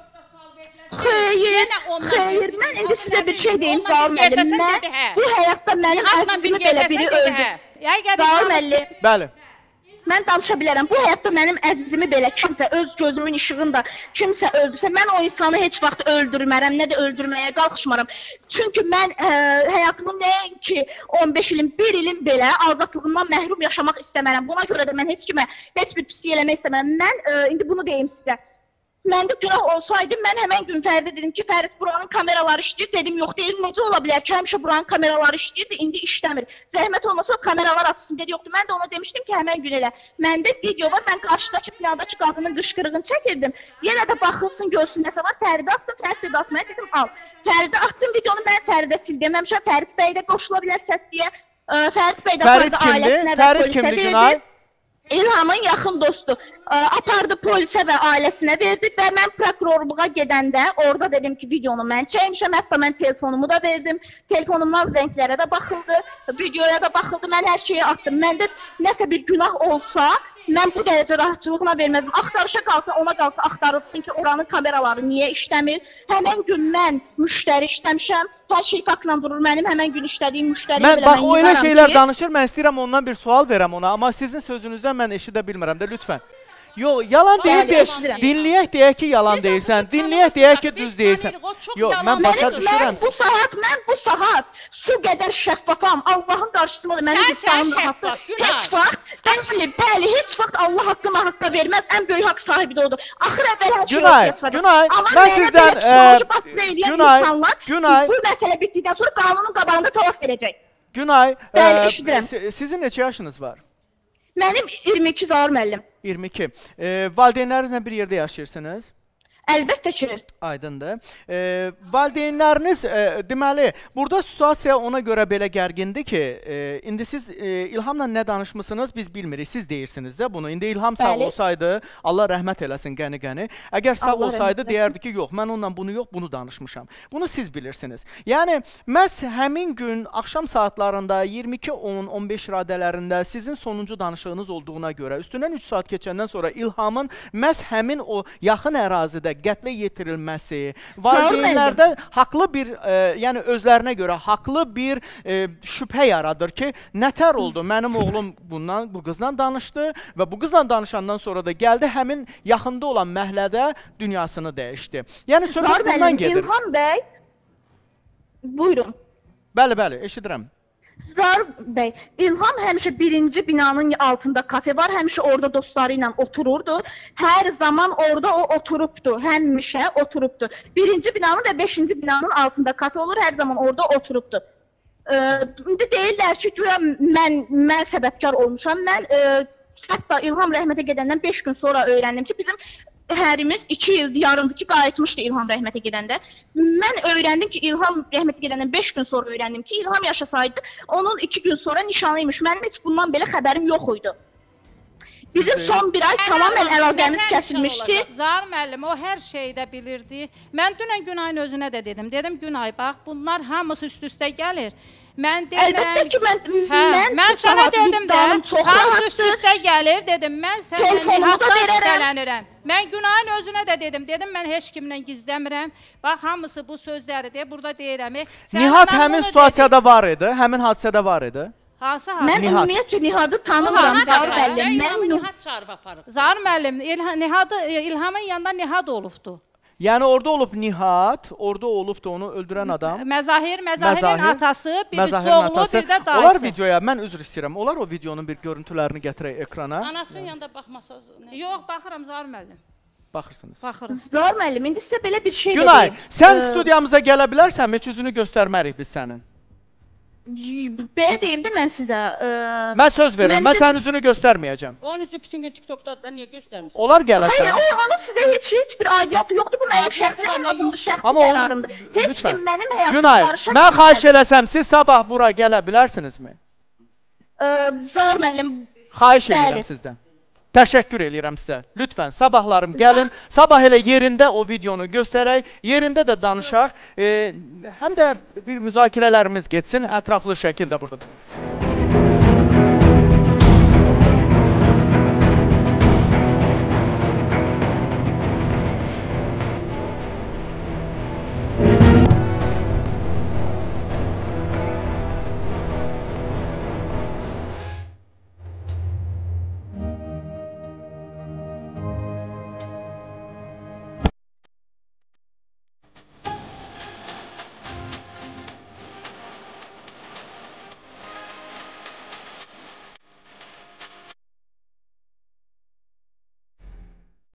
Xeyr, mən indi sizə bir şey deyim, Zar müəllim. Bu həyatda mənim əzizimi belə biri öldü. Zar müəllim.
Bəli.
Mən danışa bilərəm. Bu həyatda mənim əzizimi belə kimsə öz gözümün işığında kimsə öldürsə, mən o insanı heç vaxt öldürmərəm, nə də öldürməyə qalxışmaram. Çünki mən həyatımın nəinki 15 ilin, 1 ilin belə azadlığından məhrum yaşamaq istəmərəm. Buna görə də mən heç kimə heç bir pislik eləmək istəmərəm. Mən indi bunu deyim sizə. Məndə günah olsaydı, mən həmən gün Fəridə dedim ki, Fərid buranın kameraları işləyir. Dedim, yox deyil, necə ola bilər ki, həmişə buranın kameraları işləyirdi, indi işləmir. Zəhmət olmasa o kameralar açsın, dedi, yoxdur. Mən də ona demişdim ki, həmən gün elə. Məndə video var, mən qarşıdakı binadakı qadının qışqırığını çəkirdim. Yenə də baxılsın, görsün nəsə var. Fəridə atdım, Fərid də atmaya dedim, al. Fəridə atdım videonu, mən Fəridə sil deməmişəm. Fərid bəy də qoşula bilər səs deyə. Fərid bəy də ailəsinə və polisə verdi. İlhamın yaxın dostu apardı polisə və ailəsinə verdi və mən prokurorluğa gedəndə orada dedim ki, videonu mən çəkmişəm, hətta mən telefonumu da verdim, telefonumdan zənglərə də baxıldı, videoya da baxıldı, mən hər şeyi atdım. Məndə nəsə bir günah olsa, mən bu dərəcə rahatçılığına vermədim. Axtarışa qalsa, ona qalsa axtarılsın ki, oranın kameraları niyə işləmir? Həmən gün mən müştəri işləmişəm, hər şey faktla durur, mənim həmən gün işlədiyim müştəri belə mən
Bax, o elə şeylər danışır, mən istəyirəm ondan bir sual verəm ona, amma sizin sözünüzdən mən eşidə bilmirəm də, lütfən. Yox, yalan deyil, dinləyək deyək ki, yalan deyirsən, dinləyək deyək ki, düz deyirsən. Yox, mən başa düşürəm.
Mən bu saat su qədər şəffafam, Allahın qarşısında da mənim insanım rahatdır. Heç vaxt, bəli, heç vaxt Allah haqqıma haqqa verməz, ən böyük haqq sahibi də odur. Axır əvvəl hər şey ortaya
Günay, mən sizdən, Günay,
bu məsələ bitdikdən sonra qanunun qabağında cavab verəcək.
Günay, sizin neçə yaşınız var?
Mənim 22 Zahir müəllim.
22. Valideynlərinizlə bir yerdə yaşayırsınız?
Əlbəttə ki.
Aydındır. Valideynləriniz, deməli, burada situasiya ona görə belə gərgindir ki, indi siz İlhamla nə danışmısınız, biz bilmirik, siz deyirsiniz də bunu. İndi İlham sağ olsaydı, Allah rəhmət eləsin qəni-qəni. Əgər sağ olsaydı, deyərdi ki, yox, mən onunla bunu yox, bunu danışmışam. Bunu siz bilirsiniz. Yəni, məhz həmin gün, axşam saatlarında, 22:10-15 radələrində sizin sonuncu danışığınız olduğuna görə, üstündən 3 saat keçəndən sonra İlhamın məhz həmin o yaxın ərazidə qətlə yetirilməsi, valideynlərdə haqlı bir, yəni özlərinə görə haqlı bir şübhə yaradır ki, nətər oldu, mənim oğlum bu qızla danışdı və bu qızla danışandan sonra da gəldi həmin yaxında olan məhəllədə dünyasını dəyişdi. Yəni söhbət bundan gedir.
İlham bəy, buyurun.
Bəli, eşidirəm.
Zar bəy, İlham həmişə birinci binanın altında kafe var, həmişə orada dostları ilə otururdu. Hər zaman orada o oturubdu, həmişə oturubdu. Birinci binanın və 5-ci binanın altında kafe olur, hər zaman orada oturubdu. İndi deyirlər ki, güya mən səbəbkar olmuşam. Mən hətta İlham rəhmətə gedəndən 5 gün sonra öyrəndim ki, bizim hərimiz 2 il yarımdır ki, qayıtmışdı İlham rəhmətə gedəndə. Mən öyrəndim ki, İlham rəhmətə gedəndən 5 gün sonra öyrəndim ki, İlham yaşasaydı, onun 2 gün sonra nişanıymış. Mənim heç bundan belə xəbərim yox idi. Bizim son bir ay tamamən əlaqəmiz kəsilmişdi.
Zahir müəllim, o hər şeyi də bilirdi. Mən dünən Günayın özünə də dedim. Dedim, Günay, bax, bunlar hamısı üst-üstə gəlir. Mən
əlbəttə ki,
mən sənə dedim də, hamısı üst-üstə gəlir, dedim, mən sənə Nihatdan şübhələnirəm. Mən Günayın özünə də dedim, mən heç kimlə gizləmirəm. Bax, hamısı bu sözləri deyə, burada deyirəm.
Nihat həmin situasiyada var idi, həmin hadisədə var idi.
Hansı hadisə?
Mən ümumiyyətcə Nihadı tanımıram, Zahir müəllim.
Mən Nihat çağırıb aparıb.
Zahir müəllim, İlhamın yanında Nihat olubdu.
Yəni orada olub Nihat, orada olub da onu öldürən adam.
Məzahirin atası, birisi oğlu, bir də dayısı.
Onlar videoya, mən üzr istəyirəm, onlar o videonun bir görüntülərini gətirək ekrana.
Anasının yanında baxmasaz.
Yox, baxıram Zahir müəllim.
Baxırsınız.
Baxırım.
Zahir müəllim, indi sizə belə bir şey
Günay, sən studiyamıza gələ bilərsən, heç üzünü göstərmərik biz sənin.
Belə deyim də mən sizə.
Mən söz verirəm, mən sənin üzünü göstərməyəcəm.
Onun üçün bütün gün TikTokda da niyə göstərmirsən?
Onlar gələsən.
Hayır, onun sizə heç bir aidiyyatı yoxdur, bu mənim şəxsi həyatımdır, şəxsi qərarımdır. Heç kim mənim həyatımda
Günay, mən xahiş eləsəm, siz sabah bura gələ bilərsinizmi?
Zahir müəllim,
xahiş edirəm sizdən. Təşəkkür edirəm sizə. Lütfən sabahlarım gəlin. Sabah elə yerində o videonu göstərək, yerində də danışaq. Həm də bir müzakirələrimiz getsin, ətraflı şəkildə buradadır.